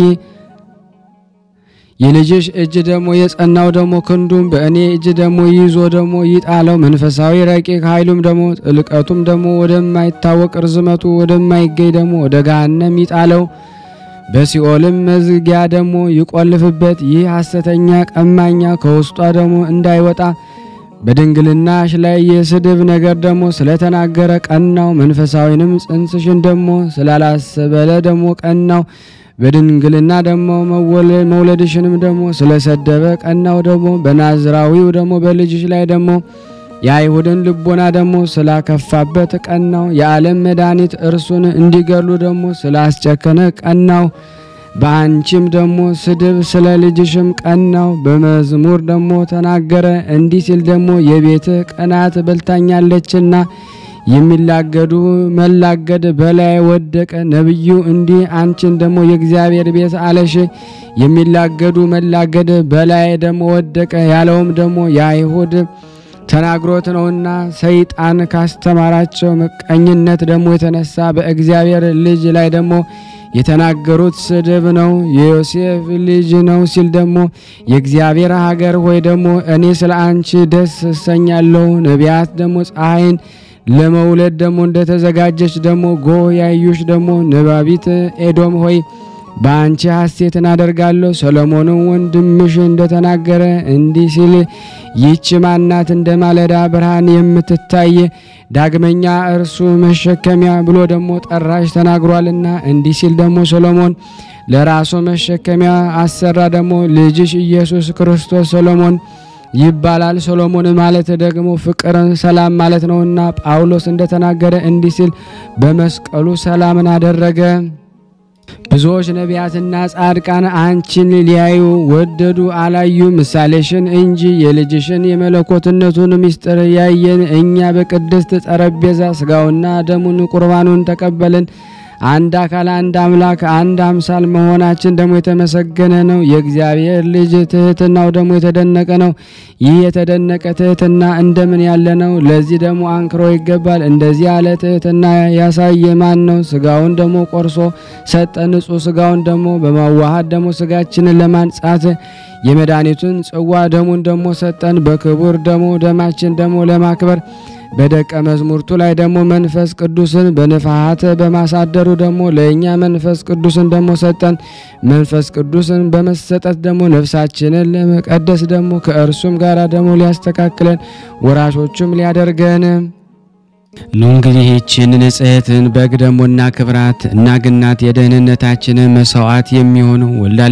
የልጅሽ እጅ ደግሞ የጸናው ደግሞ ክንዱም በእኔ እጅ ደግሞ ይዞ ደግሞ ይጣለው። መንፈሳዊ ረቂቅ ኃይሉም ደግሞ ጥልቀቱም ደግሞ ወደማይታወቅ ርዝመቱ ወደማይገኝ ደግሞ ወደ ገሃነም ይጣለው። በሲኦልም መዝጊያ ደግሞ ይቆልፍበት። ይህ ሐሰተኛ ቀማኛ ከውስጧ ደግሞ እንዳይወጣ በድንግልናሽ ላይ የስድብ ነገር ደግሞ ስለተናገረ ቀናው። መንፈሳዊንም ጽንስሽን ደግሞ ስላላሰበለ ደግሞ ቀናው። በድንግልና ደግሞ መውለድሽንም ደግሞ ስለሰደበ ቀናው። ደግሞ በናዝራዊው ደግሞ በልጅሽ ላይ ደግሞ የአይሁድን ልቦና ደግሞ ስላከፋበት ቀናው። የዓለም መድኃኒት እርሱን እንዲገሉ ደግሞ ስላስጨከነ ቀናው። በአንቺም ደግሞ ስድብ ስለ ልጅሽም ቀናው። በመዝሙር ደግሞ ተናገረ እንዲህ ሲል ደግሞ የቤት ቅናት በልታኛለችና የሚላገዱ መላገድ በላይ ወደቀ። ነብዩ እንዲህ አንቺን ደግሞ የእግዚአብሔር ቤት አለሽ። የሚላገዱ መላገድ በላይ ደግሞ ወደቀ ያለውም ደግሞ የአይሁድ ተናግሮት ነውና ሰይጣን ካስተማራቸው ምቀኝነት ደግሞ የተነሳ በእግዚአብሔር ልጅ ላይ ደግሞ የተናገሩት ስድብ ነው። የዮሴፍ ልጅ ነው ሲል ደግሞ የእግዚአብሔር ሀገር ሆይ ደግሞ እኔ ስለ አንቺ ደስ እሰኛለሁ። ነቢያት ደግሞ ፀሐይን ለመውለድ ደግሞ እንደተዘጋጀች ደግሞ ጎህ ያዩሽ ደግሞ ነባቢት ኤዶም ሆይ በአንቺ ሐሴትን አደርጋለሁ። ሰሎሞንም ወንድምሽ እንደተናገረ እንዲህ ሲል ይህች ማናት እንደ ማለዳ ብርሃን የምትታይ ዳግመኛ እርሱ መሸከሚያ ብሎ ደግሞ ጠራሽ ተናግሯልና። እንዲህ ሲል ደግሞ ሰሎሞን ለራሱ መሸከሚያ አሰራ። ደግሞ ልጅሽ ኢየሱስ ክርስቶስ ሰሎሞን ይባላል። ሰሎሞን ማለት ደግሞ ፍቅርን ሰላም ማለት ነውና ጳውሎስ እንደተናገረ እንዲህ ሲል በመስቀሉ ሰላምን አደረገ። ብዙዎች ነቢያትና ጻድቃን አንቺን ሊያዩ ወደዱ፣ አላዩ ምሳሌሽን እንጂ የልጅሽን የመለኮትነቱን ምስጢር ያየን እኛ በቅድስት ጠረጴዛ ስጋውና ደሙን ቁርባኑን ተቀበልን። አንድ አካል አንድ አምላክ አንድ አምሳል መሆናችን ደግሞ የተመሰገነ ነው። የእግዚአብሔር ልጅ ትህትናው ደግሞ የተደነቀ ነው። ይህ የተደነቀ ትህትና እንደምን ያለ ነው? ለዚህ ደግሞ አንክሮ ይገባል። እንደዚህ ያለ ትህትና ያሳየ ማን ነው? ስጋውን ደግሞ ቆርሶ ሰጠ። ንጹሕ ስጋውን ደግሞ በማዋሃድ ደግሞ ስጋችንን ለማንጻት የመድኃኒቱን ጽዋ ደሙን ደግሞ ሰጠን። በክቡር ደግሞ ደማችን ደግሞ ለማክበር በደቀ መዝሙርቱ ላይ ደግሞ መንፈስ ቅዱስን በንፋሃት በማሳደሩ ደግሞ ለእኛ መንፈስ ቅዱስን ደግሞ ሰጠን። መንፈስ ቅዱስን በመሰጠት ደግሞ ነፍሳችንን ለመቀደስ ደግሞ ከእርሱም ጋር ደግሞ ሊያስተካክለን ወራሾቹም ሊያደርገን ኑ እንግዲህ ይህችን ንጽሕትን በግ ደግሞ እናክብራት፣ እናግናት። የደህንነታችንን መስዋዕት የሚሆነው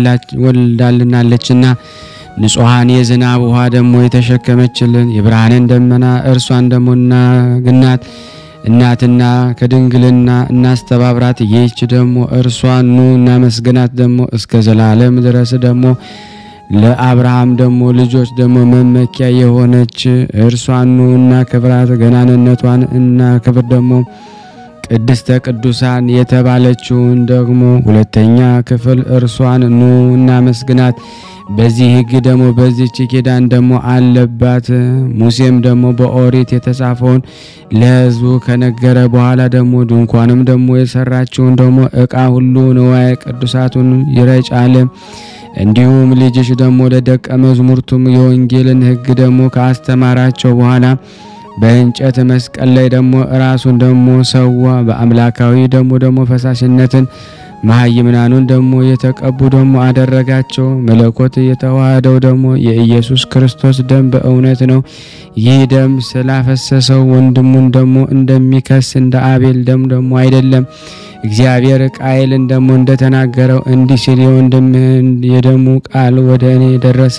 ወልዳልናለችና ንጹሃን የዝናብ ውሃ ደግሞ የተሸከመችልን የብርሃንን ደመና እርሷን ደግሞ እናግናት። እናትና ከድንግልና እናስተባብራት። ይህች ደግሞ እርሷን ኑ እናመስግናት ደግሞ እስከ ዘላለም ድረስ ደግሞ ለአብርሃም ደግሞ ልጆች ደግሞ መመኪያ የሆነች እርሷን ኑ እናክብራት። ገናንነቷን እናክብር ደግሞ ቅድስተ ቅዱሳን የተባለችውን ደግሞ ሁለተኛ ክፍል እርሷን ኑ እናመስግናት። በዚህ ሕግ ደግሞ በዚህች ኪዳን ደግሞ አለባት። ሙሴም ደግሞ በኦሪት የተጻፈውን ለሕዝቡ ከነገረ በኋላ ደግሞ ድንኳንም ደግሞ የሰራችውን ደግሞ ዕቃ ሁሉ ንዋየ ቅዱሳቱን ይረጫል። እንዲሁም ልጅሽ ደግሞ ለደቀ መዝሙርቱም የወንጌልን ሕግ ደግሞ ካስተማራቸው በኋላ በእንጨት መስቀል ላይ ደግሞ ራሱን ደግሞ ሰዋ። በአምላካዊ ደግሞ ፈሳሽነትን መሐይምናኑን ደግሞ የተቀቡ ደግሞ አደረጋቸው። መለኮት የተዋሃደው ደግሞ የኢየሱስ ክርስቶስ ደም በእውነት ነው። ይህ ደም ስላፈሰሰው ወንድሙን ደግሞ እንደሚከስ እንደ አቤል ደም ደግሞ አይደለም። እግዚአብሔር ቃየልን ደግሞ እንደተናገረው እንዲህ ሲል የወንድምህን የደሙ ቃል ወደ እኔ ደረሰ።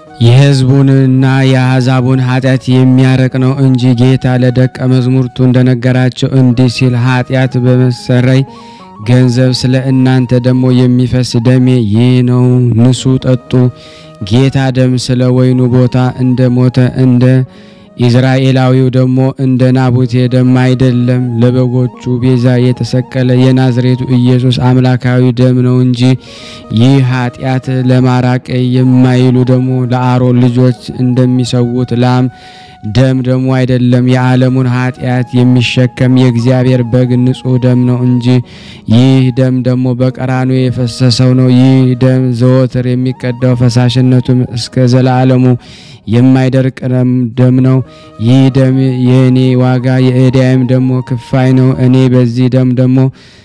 የሕዝቡንና የአሕዛቡን ኃጢአት የሚያረቅ ነው እንጂ ጌታ ለደቀ መዝሙርቱ እንደነገራቸው እንዲህ ሲል ኃጢአት በመሰረይ ገንዘብ ስለ እናንተ ደግሞ የሚፈስ ደሜ ይህ ነው፣ ንሱ ጠጡ። ጌታ ደም ስለ ወይኑ ቦታ እንደ ሞተ እንደ ኢዝራኤላዊው ደግሞ እንደ ናቡቴ ደም አይደለም። ለበጎቹ ቤዛ የተሰቀለ የናዝሬቱ ኢየሱስ አምላካዊ ደም ነው እንጂ ይህ ኃጢአት ለማራቅ የማይሉ ደግሞ ለአሮን ልጆች እንደሚሰውት ላም ደም ደግሞ አይደለም። የዓለሙን ኃጢአት የሚሸከም የእግዚአብሔር በግ ንጹሕ ደም ነው እንጂ ይህ ደም ደግሞ በቀራንዮ የፈሰሰው ነው። ይህ ደም ዘወትር የሚቀዳው ፈሳሽነቱም እስከ ዘላለሙ የማይደርቅ ደም ነው። ይህ ደም የእኔ ዋጋ የዕዳዬም ደግሞ ክፋይ ነው። እኔ በዚህ ደም ደግሞ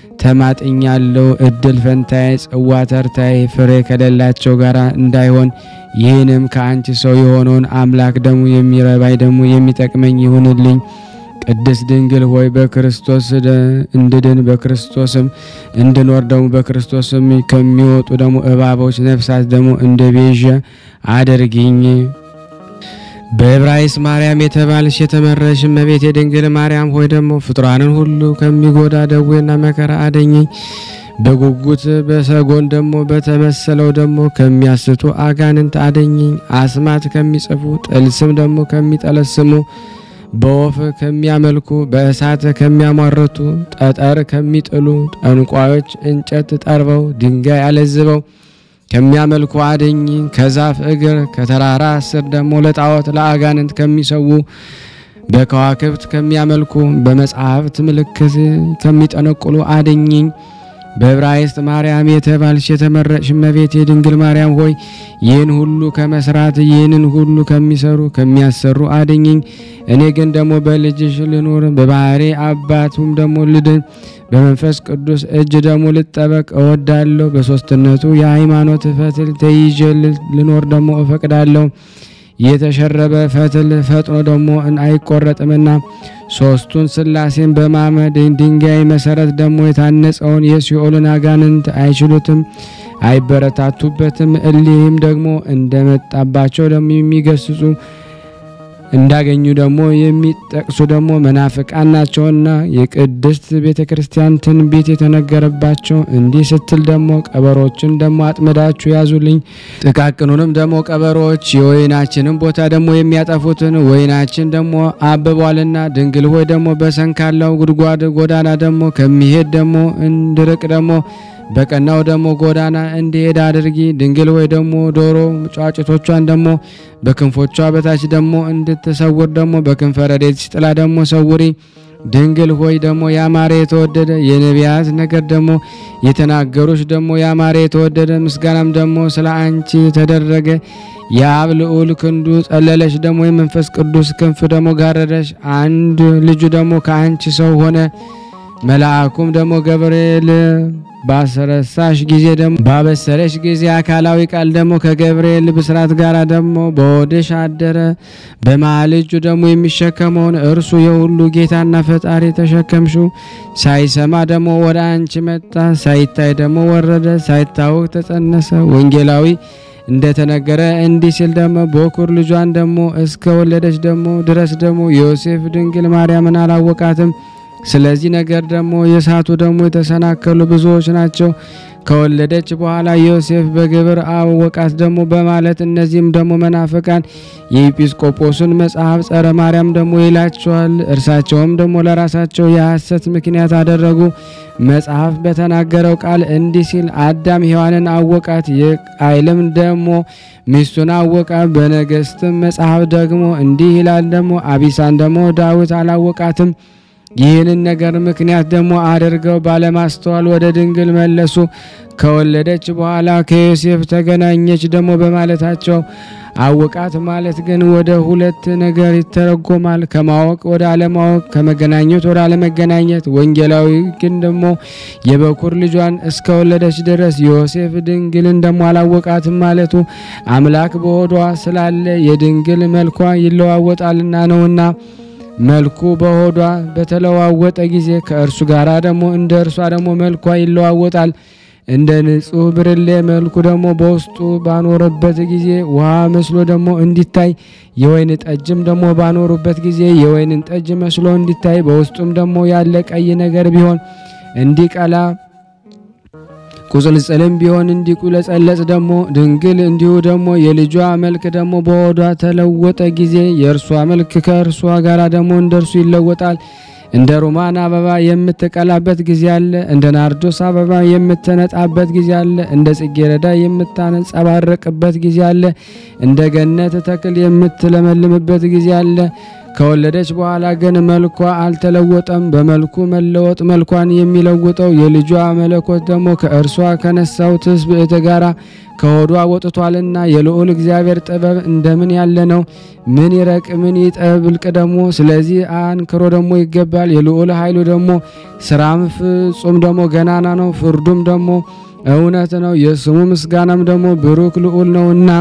ተማጥኛለሁ። እድል ፈንታዬ ጽዋ ተርታዬ ፍሬ ከሌላቸው ጋር እንዳይሆን ይህንም ከአንቺ ሰው የሆነውን አምላክ ደግሞ የሚረባይ ደግሞ የሚጠቅመኝ ይሁንልኝ። ቅድስት ድንግል ሆይ በክርስቶስ እንድድን በክርስቶስም እንድኖር ደግሞ በክርስቶስም ከሚወጡ ደግሞ እባቦች ነፍሳት ደግሞ እንደ ቤዣ አድርጊኝ። በዕብራይስጥ ማርያም የተባልሽ የተመረሽ እመቤቴ ድንግል ማርያም ሆይ ደግሞ ፍጡራንን ሁሉ ከሚጎዳ ደዌና መከራ አድኚኝ። በጉጉት በሰጎን ደግሞ በተመሰለው ደግሞ ከሚያስቱ አጋንንት አድኚኝ። አስማት ከሚጽፉ ጥልስም ደግሞ ከሚጠለስሙ በወፍ ከሚያመልኩ በእሳት ከሚያሟርቱ ጠጠር ከሚጥሉ ጠንቋዮች እንጨት ጠርበው ድንጋይ አለዝበው ከሚያመልኩ አድኚኝ። ከዛፍ እግር ከተራራ ስር ደግሞ ለጣዖት ለአጋንንት ከሚሰዉ በከዋክብት ከሚያመልኩ በመጽሐፍት ምልክት ከሚጠነቁሉ አድኚኝ። በዕብራይስጥ ማርያም የተባልሽ የተመረጥሽ እመቤቴ ድንግል ማርያም ሆይ ይህን ሁሉ ከመስራት ይህንን ሁሉ ከሚሰሩ ከሚያሰሩ አድኚኝ። እኔ ግን ደግሞ በልጅሽ ልኖር በባህሪ አባቱም ደግሞ ልድን በመንፈስ ቅዱስ እጅ ደግሞ ልጠበቅ እወዳለሁ። በሶስትነቱ የሃይማኖት ፈትል ተይዤ ልኖር ደግሞ እፈቅዳለሁ። የተሸረበ ፈትል ፈጥኖ ደግሞ አይቆረጥምና ሶስቱን ስላሴን በማመድ ድንጋይ መሰረት ደግሞ የታነጸውን የሲኦልን አጋንንት አይችሉትም አይበረታቱበትም። እሊህም ደግሞ እንደመጣባቸው ደግሞ የሚገስጹ እንዳገኙ ደግሞ የሚጠቅሱ ደግሞ መናፍቃን ናቸውና የቅድስት ቤተክርስቲያን ትንቢት የተነገረባቸው እንዲህ ስትል ደግሞ ቀበሮችን ደግሞ አጥመዳችሁ ያዙልኝ፣ ጥቃቅኑንም ደግሞ ቀበሮች የወይናችንን ቦታ ደግሞ የሚያጠፉትን ወይናችን ደግሞ አብቧልና ድንግል ሆይ ደግሞ በሰንካላው ጉድጓድ ጎዳና ደግሞ ከሚሄድ ደግሞ እንድርቅ ደግሞ በቀናው ደግሞ ጎዳና እንዲሄድ አድርጊ። ድንግል ሆይ ደግሞ ዶሮ ጫጭቶቿን ደግሞ በክንፎቿ በታች ደግሞ እንድትሰውር ደግሞ በክንፈ ረድኤትሽ ጥላ ደግሞ ሰውሪ። ድንግል ሆይ ደግሞ ያማረ የተወደደ የነቢያት ነገር ደግሞ የተናገሩሽ ደግሞ ያማረ የተወደደ ምስጋናም ደግሞ ስለ አንቺ ተደረገ። የአብ ልዑል ክንዱ ጸለለሽ ደግሞ የመንፈስ ቅዱስ ክንፍ ደግሞ ጋረደሽ። አንድ ልጁ ደግሞ ከአንቺ ሰው ሆነ። መልአኩም ደግሞ ገብርኤል ባሰረሳሽ ጊዜ ደግሞ ባበሰረሽ ጊዜ አካላዊ ቃል ደግሞ ከገብርኤል ብስራት ጋር ደግሞ በወድሽ አደረ። በመሃል እጁ ደግሞ የሚሸከመውን እርሱ የሁሉ ጌታና ፈጣሪ ተሸከምሽው። ሳይሰማ ደግሞ ወደ አንቺ መጣ፣ ሳይታይ ደግሞ ወረደ፣ ሳይታወቅ ተጸነሰ። ወንጌላዊ እንደተነገረ እንዲህ ሲል ደግሞ በኩር ልጇን ደግሞ እስከ ወለደች ደግሞ ድረስ ደግሞ ዮሴፍ ድንግል ማርያምን አላወቃትም። ስለዚህ ነገር ደግሞ የሳቱ ደግሞ የተሰናከሉ ብዙዎች ናቸው። ከወለደች በኋላ ዮሴፍ በግብር አወቃት ደግሞ በማለት እነዚህም ደግሞ መናፍቃን የኤጲስቆጶስን መጽሐፍ ጸረ ማርያም ደግሞ ይላቸዋል። እርሳቸውም ደግሞ ለራሳቸው የሐሰት ምክንያት አደረጉ። መጽሐፍ በተናገረው ቃል እንዲህ ሲል አዳም ሔዋንን አወቃት፣ የቃይልም ደግሞ ሚስቱን አወቃት። በነገሥትም መጽሐፍ ደግሞ እንዲህ ይላል ደግሞ አቢሳን ደግሞ ዳዊት አላወቃትም። ይህንን ነገር ምክንያት ደግሞ አድርገው ባለማስተዋል ወደ ድንግል መለሱ። ከወለደች በኋላ ከዮሴፍ ተገናኘች ደግሞ በማለታቸው አወቃት ማለት ግን ወደ ሁለት ነገር ይተረጎማል። ከማወቅ ወደ አለማወቅ፣ ከመገናኘት ወደ አለመገናኘት። ወንጌላዊ ግን ደግሞ የበኩር ልጇን እስከ ወለደች ድረስ ዮሴፍ ድንግልን ደግሞ አላወቃትም ማለቱ አምላክ በሆዷ ስላለ የድንግል መልኳ ይለዋወጣልና ነውና መልኩ በሆዷ በተለዋወጠ ጊዜ ከእርሱ ጋራ ደግሞ እንደ እርሷ ደግሞ መልኳ ይለዋወጣል። እንደ ንጹህ ብርሌ መልኩ ደግሞ በውስጡ ባኖረበት ጊዜ ውሃ መስሎ ደግሞ እንዲታይ፣ የወይን ጠጅም ደግሞ ባኖሩበት ጊዜ የወይንን ጠጅ መስሎ እንዲታይ፣ በውስጡም ደግሞ ያለ ቀይ ነገር ቢሆን እንዲቀላ፣ ቁጽልጽልም ቢሆን እንዲቁለጸለጽ ደግሞ ድንግል እንዲሁ ደግሞ የልጇ መልክ ደግሞ በሆዷ ተለወጠ ጊዜ የእርሷ መልክ ከእርሷ ጋራ ደግሞ እንደርሱ ይለወጣል። እንደ ሮማን አበባ የምትቀላበት ጊዜ አለ። እንደ ናርዶስ አበባ የምትነጣበት ጊዜ አለ። እንደ ጽጌረዳ የምታንጸባረቅበት ጊዜ አለ። እንደ ገነት ተክል የምትለመልምበት ጊዜ አለ። ከወለደች በኋላ ግን መልኳ አልተለወጠም። በመልኩ መለወጥ መልኳን የሚለውጠው የልጇ መለኮት ደግሞ ከእርሷ ከነሳው ትስብእት ጋራ ከሆዷ ወጥቷልና የልዑል እግዚአብሔር ጥበብ እንደምን ያለ ነው! ምን ይረቅ ምን ይጠብልቅ ደግሞ! ስለዚህ አንክሮ ደግሞ ይገባል። የልዑል ኃይሉ ደግሞ ስራም ፍጹም ደግሞ ገናና ነው። ፍርዱም ደግሞ እውነት ነው። የስሙ ምስጋናም ደግሞ ብሩክ ልዑል ነውና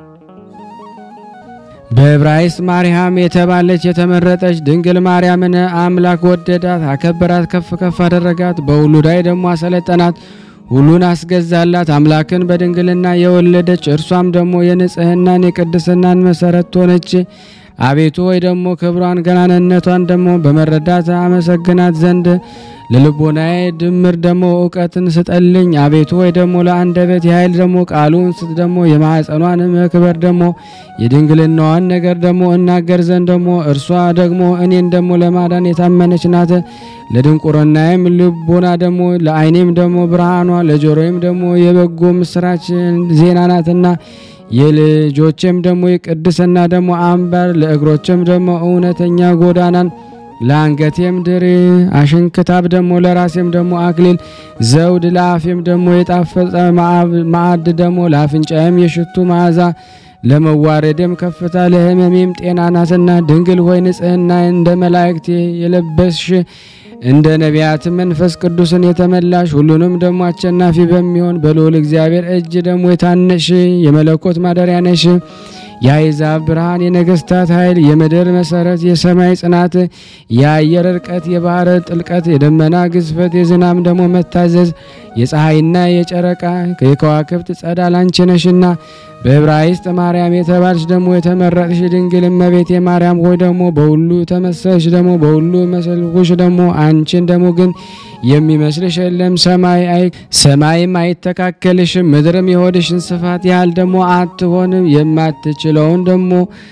በዕብራይስጥ ማርያም የተባለች የተመረጠች ድንግል ማርያምን አምላክ ወደዳት፣ አከበራት፣ ከፍ ከፍ አደረጋት። በሁሉ ላይ ደግሞ አሰለጠናት፣ ሁሉን አስገዛላት። አምላክን በድንግልና የወለደች እርሷም ደግሞ የንጽህናን የቅድስናን መሰረት ሆነች። አቤቱ ወይ ደግሞ ክብሯን ገናንነቷን ደግሞ በመረዳት አመሰግናት ዘንድ ለልቦናዬ ድምር ደግሞ እውቀትን ስጠልኝ። አቤቱ ወይ ደግሞ ለአንደበት የኃይል ደግሞ ቃሉን ስጥ ደግሞ የማኅፀኗን መክበር ደግሞ የድንግልናዋን ነገር ደግሞ እናገር ዘንድ ደግሞ እርሷ ደግሞ እኔን ደግሞ ለማዳን የታመነች ናት። ለድንቁርናዬም ልቦና ደግሞ ለዓይኔም ደግሞ ብርሃኗ ለጆሮዬም ደግሞ የበጎ ምስራች ዜና ናትና የልጆቼም ደግሞ የቅድስና ደግሞ አምባር ለእግሮቼም ደግሞ እውነተኛ ጎዳናን ለአንገቴም ድሪ አሽንክታብ ደግሞ ለራሴም ደግሞ አክሊል ዘውድ ለአፌም ደግሞ የጣፈጠ ማዕድ ደግሞ ለአፍንጫዬም የሽቱ መዓዛ ለመዋረድም ከፍታ ለሕመሜም ጤና ናትና ድንግል ሆይ ንጽሕና እንደ መላእክት የለበስሽ እንደ ነቢያት መንፈስ ቅዱስን የተመላሽ ሁሉንም ደግሞ አሸናፊ በሚሆን በልዑል እግዚአብሔር እጅ ደግሞ የታነሽ የመለኮት ማደሪያ ነሽ። የአሕዛብ ብርሃን የነገስታት ኃይል የምድር መሰረት የሰማይ ጽናት የአየር ርቀት የባህር ጥልቀት የደመና ግዝፈት የዝናም ደግሞ መታዘዝ የፀሐይና የጨረቃ የከዋክብት ጸዳል አንቺ ነሽና በዕብራይስጥ ማርያም የተባልሽ ደግሞ የተመረጥሽ ድንግል እመቤቴ ማርያም ሆይ ደግሞ በሁሉ ተመሰልሽ ደግሞ በሁሉ መሰልኩሽ ደግሞ አንቺን ደግሞ ግን የሚመስልሽ የለም። ሰማይም አይተካከልሽም፣ ምድርም የሆድሽን ስፋት ያህል ደግሞ አትሆንም። የማትችለውን ደግሞ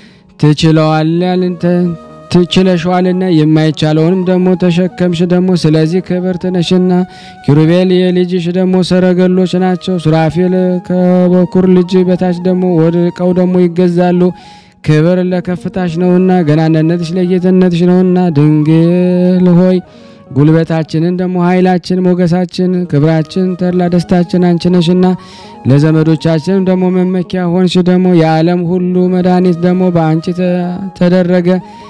ትችለሽዋልና የማይቻለውንም ደግሞ ተሸከምሽ ደግሞ። ስለዚህ ክብርት ነሽና ኪሩቤል የልጅሽ ደግሞ ሰረገሎች ናቸው። ሱራፌል ከበኩር ልጅ በታች ደግሞ ወድቀው ደግሞ ይገዛሉ። ክብር ለከፍታሽ ነውና ገናነትሽ ለጌትነትሽ ነውና ድንግል ሆይ ጉልበታችንን ደግሞ ኃይላችን ሞገሳችን ክብራችን ተድላ ደስታችን አንቺ ነሽና ለዘመዶቻችን ደግሞ መመኪያ ሆንሽ ደግሞ። የዓለም ሁሉ መድኃኒት ደግሞ በአንቺ ተደረገ።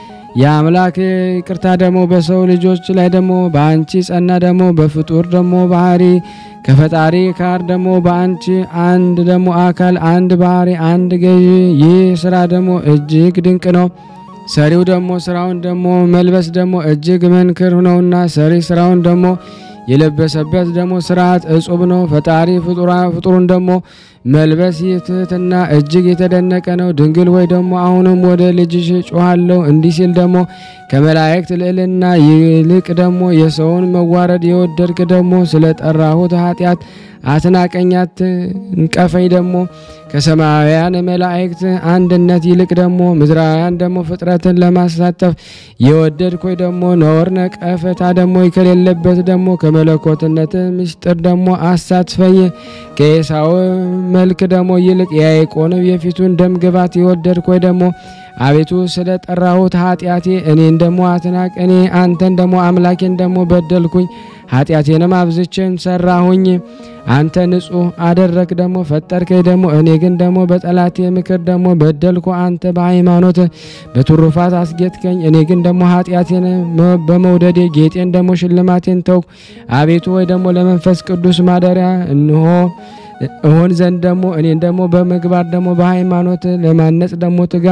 የአምላክ ይቅርታ ደግሞ በሰው ልጆች ላይ ደግሞ በአንቺ ጸና ደግሞ። በፍጡር ደግሞ ባህሪ ከፈጣሪ ጋር ደግሞ በአንቺ አንድ ደግሞ አካል አንድ ባህሪ አንድ ገዢ። ይህ ስራ ደግሞ እጅግ ድንቅ ነው። ሰሪው ደግሞ ስራውን ደግሞ መልበስ ደግሞ እጅግ መንክር ነውና ሰሪ ስራውን ደግሞ የለበሰበት ደግሞ ስርዓት እጹብ ነው። ፈጣሪ ፍጡሩን ደግሞ መልበስ ትህትና እጅግ የተደነቀ ነው። ድንግል ወይ ደግሞ አሁንም ወደ ልጅሽ ጮሃለሁ እንዲህ ሲል ደግሞ ከመላእክት ልዕልና ይልቅ ደግሞ የሰውን መዋረድ የወደድክ ደግሞ ስለጠራሁት ኃጢአት አትናቀኛት እንቀፈኝ ደግሞ ከሰማያውያን መላእክት አንድነት ይልቅ ደግሞ ምድራውያን ደግሞ ፍጥረትን ለማሳተፍ የወደድኩኝ ደግሞ ነውር ነቀፈታ ደግሞ ከሌለበት ደግሞ ከመለኮትነት ምስጢር ደግሞ አሳትፈኝ። ከኤሳው መልክ ደግሞ ይልቅ የያዕቆብ የፊቱን ደም ግባት የወደድኩኝ ደግሞ አቤቱ ስለ ጠራሁት ኃጢአቴ እኔን ደግሞ አትናቅ። እኔ አንተን ደግሞ አምላኬን ደግሞ በደልኩኝ ኃጢአቴንም አብዝቼን ሰራሁኝ። አንተ ንጹሕ አደረክ ደግሞ ፈጠርከኝ ደግሞ እኔ ግን ደግሞ በጠላቴ ምክር ደግሞ በደልኩ። አንተ በሃይማኖት በትሩፋት አስጌጥከኝ እኔ ግን ደግሞ ኃጢአቴን በመውደዴ ጌጤን ደግሞ ሽልማቴን ተውኩ። አቤቱ ወይ ደግሞ ለመንፈስ ቅዱስ ማደሪያ እንሆ እሆን ዘንድ ደግሞ እኔን ደግሞ በምግባር ደግሞ በሃይማኖት ለማነጽ ደግሞ ትጋ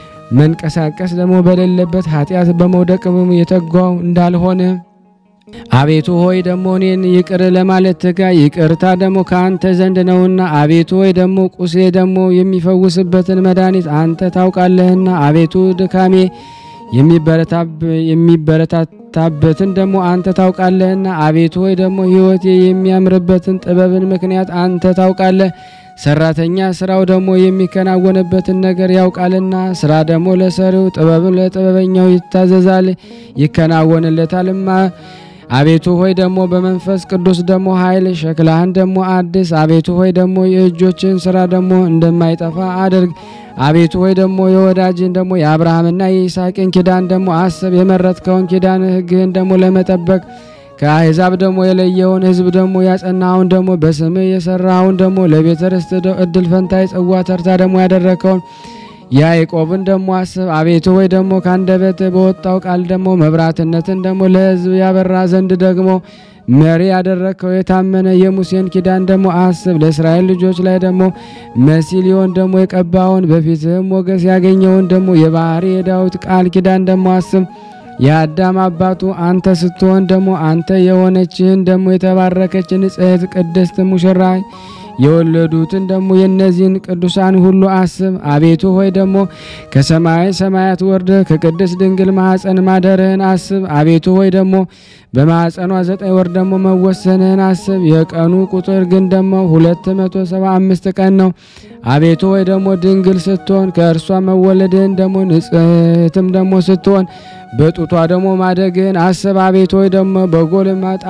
መንቀሳቀስ ደግሞ በሌለበት ኃጢአት በመውደቅ የተጓው እንዳልሆነ አቤቱ ሆይ ደግሞ እኔን ይቅር ለማለት ትጋ። ይቅርታ ደግሞ ከአንተ ዘንድ ነውና አቤቱ ሆይ ደግሞ ቁሴ ደግሞ የሚፈውስበትን መድኃኒት አንተ ታውቃለህና አቤቱ ድካሜ የሚበረታታበትን ደግሞ አንተ ታውቃለህና አቤቱ ሆይ ደግሞ ሕይወቴ የሚያምርበትን ጥበብን ምክንያት አንተ ታውቃለህ። ሰራተኛ ስራው ደግሞ የሚከናወንበትን ነገር ያውቃልና ስራ ደግሞ ለሰሪው ጥበብን ለጥበበኛው ይታዘዛል ይከናወንለታልማ። አቤቱ ሆይ ደግሞ በመንፈስ ቅዱስ ደግሞ ኃይል ሸክላህን ደግሞ አድስ። አቤቱ ሆይ ደግሞ የእጆችን ስራ ደግሞ እንደማይጠፋ አድርግ። አቤቱ ሆይ ደግሞ የወዳጅን ደግሞ የአብርሃምና የይስሐቅን ኪዳን ደግሞ አስብ። የመረጥከውን ኪዳን ሕግህን ደግሞ ለመጠበቅ ከአሕዛብ ደግሞ የለየውን ሕዝብ ደግሞ ያጸናውን ደግሞ በስምህ የሰራውን ደግሞ ለቤተ ርስት እድል ፈንታ ጽዋ ተርታ ደግሞ ያደረከውን ያዕቆብን ደግሞ አስብ። አቤቱ ሆይ ደግሞ ካንደበት በወጣው ቃል ደግሞ መብራትነትን ደግሞ ለሕዝብ ያበራ ዘንድ ደግሞ መሪ ያደረከው የታመነ የሙሴን ኪዳን ደግሞ አስብ። ለእስራኤል ልጆች ላይ ደግሞ መሲል ይሆን ደግሞ የቀባውን በፊትህም ሞገስ ያገኘውን ደግሞ የባህሪ የዳዊት ቃል ኪዳን ደግሞ አስብ። የአዳም አባቱ አንተ ስትሆን ደግሞ አንተ የሆነችህን ደግሞ የተባረከች ንጽሕት ቅድስት ሙሽራ የወለዱትን ደግሞ የነዚህን ቅዱሳን ሁሉ አስብ። አቤቱ ሆይ ደግሞ ከሰማይ ሰማያት ወርደ ከቅድስት ድንግል ማኅፀን ማደርህን አስብ። አቤቱ ሆይ ደግሞ በማኅፀኗ 9 ወር ደግሞ መወሰንህን አስብ። የቀኑ ቁጥር ግን ደግሞ 275 ቀን ነው። አቤቱ ሆይ ደግሞ ድንግል ስትሆን ከእርሷ መወለድህን ደግሞ ንጽሕትም ደግሞ ስትሆን በጡቷ ደግሞ ማደግህን አስብ። አቤቱ ሆይ ደግሞ በጎል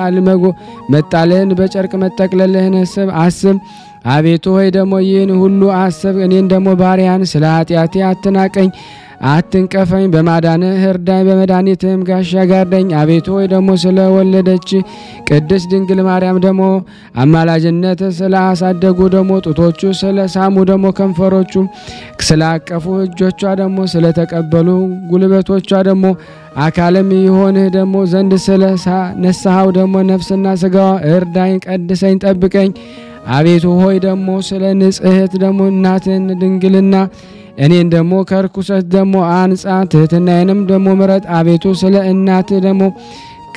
መጣልህን በጨርቅ መጠቅለልህን አስብ። አቤቱ ሆይ ደግሞ ይህን ሁሉ አስብ። እኔን ደግሞ ባሪያን ስለ ኃጢአቴ አትናቀኝ አትንቀፈኝ። በማዳንህ እርዳኝ፣ በመድኃኒትህም ጋሻ ጋርደኝ። አቤቱ ሆይ ደግሞ ስለ ወለደች ቅድስት ድንግል ማርያም ደግሞ አማላጅነት ስለ አሳደጉ ደግሞ ጡቶቹ ስለ ሳሙ ደግሞ ከንፈሮቹ ስለ አቀፉ እጆቿ ደግሞ ስለ ተቀበሉ ጉልበቶቿ ደግሞ አካለም ይሆንህ ደግሞ ዘንድ ስለ ነሳሃው ደግሞ ነፍስና ስጋዋ እርዳኝ፣ ቀድሰኝ፣ ጠብቀኝ። አቤቱ ሆይ ደግሞ ስለ ንጽሕት ደግሞ እናትን ድንግልና እኔን ደግሞ ከርኩሰት ደግሞ አንጻ፣ ትህትናዬንም ደግሞ ምረጥ። አቤቱ ስለ እናት ደግሞ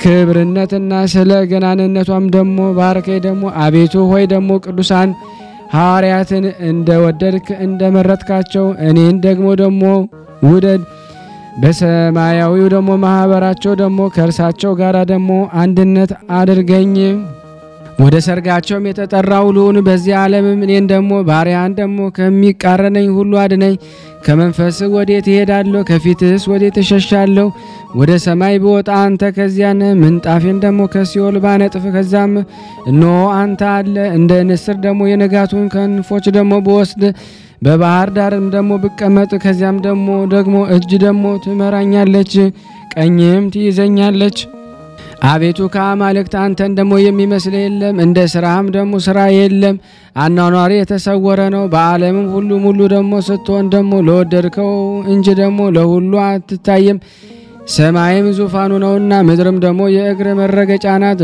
ክብርነትና ስለ ገናንነቷም ደግሞ ባርከኝ ደግሞ። አቤቱ ሆይ ደግሞ ቅዱሳን ሐዋርያትን እንደወደድክ እንደመረጥካቸው እኔን ደግሞ ውደድ። በሰማያዊው ደግሞ ማህበራቸው ደግሞ ከእርሳቸው ጋር ደግሞ አንድነት አድርገኝ። ወደ ሰርጋቸውም የተጠራው ልሁን። በዚህ ዓለምም እኔን ደግሞ ባሪያን ደግሞ ከሚቃረነኝ ሁሉ አድነኝ። ከመንፈስ ወዴት እሄዳለሁ? ከፊትስ ወዴት እሸሻለሁ? ወደ ሰማይ ብወጣ አንተ ከዚያን ምንጣፌን ደግሞ ከሲኦል ባነጥፍ ከዛም እነሆ አንተ አለ። እንደ ንስር ደግሞ የንጋቱን ክንፎች ደግሞ ብወስድ በባህር ዳርም ደግሞ ብቀመጥ ከዚያም ደግሞ እጅ ደግሞ ትመራኛለች፣ ቀኝም ትይዘኛለች። አቤቱ ከአማልክት አንተን ደግሞ የሚመስል የለም፣ እንደ ስራህም ደግሞ ስራ የለም። አኗኗሪ የተሰወረ ነው። በዓለምም ሁሉ ሙሉ ደግሞ ስትሆን ደግሞ ለወደድከው እንጂ ደግሞ ለሁሉ አትታየም። ሰማይም ዙፋኑ ነውና ምድርም ደግሞ የእግር መረገጫ ናት።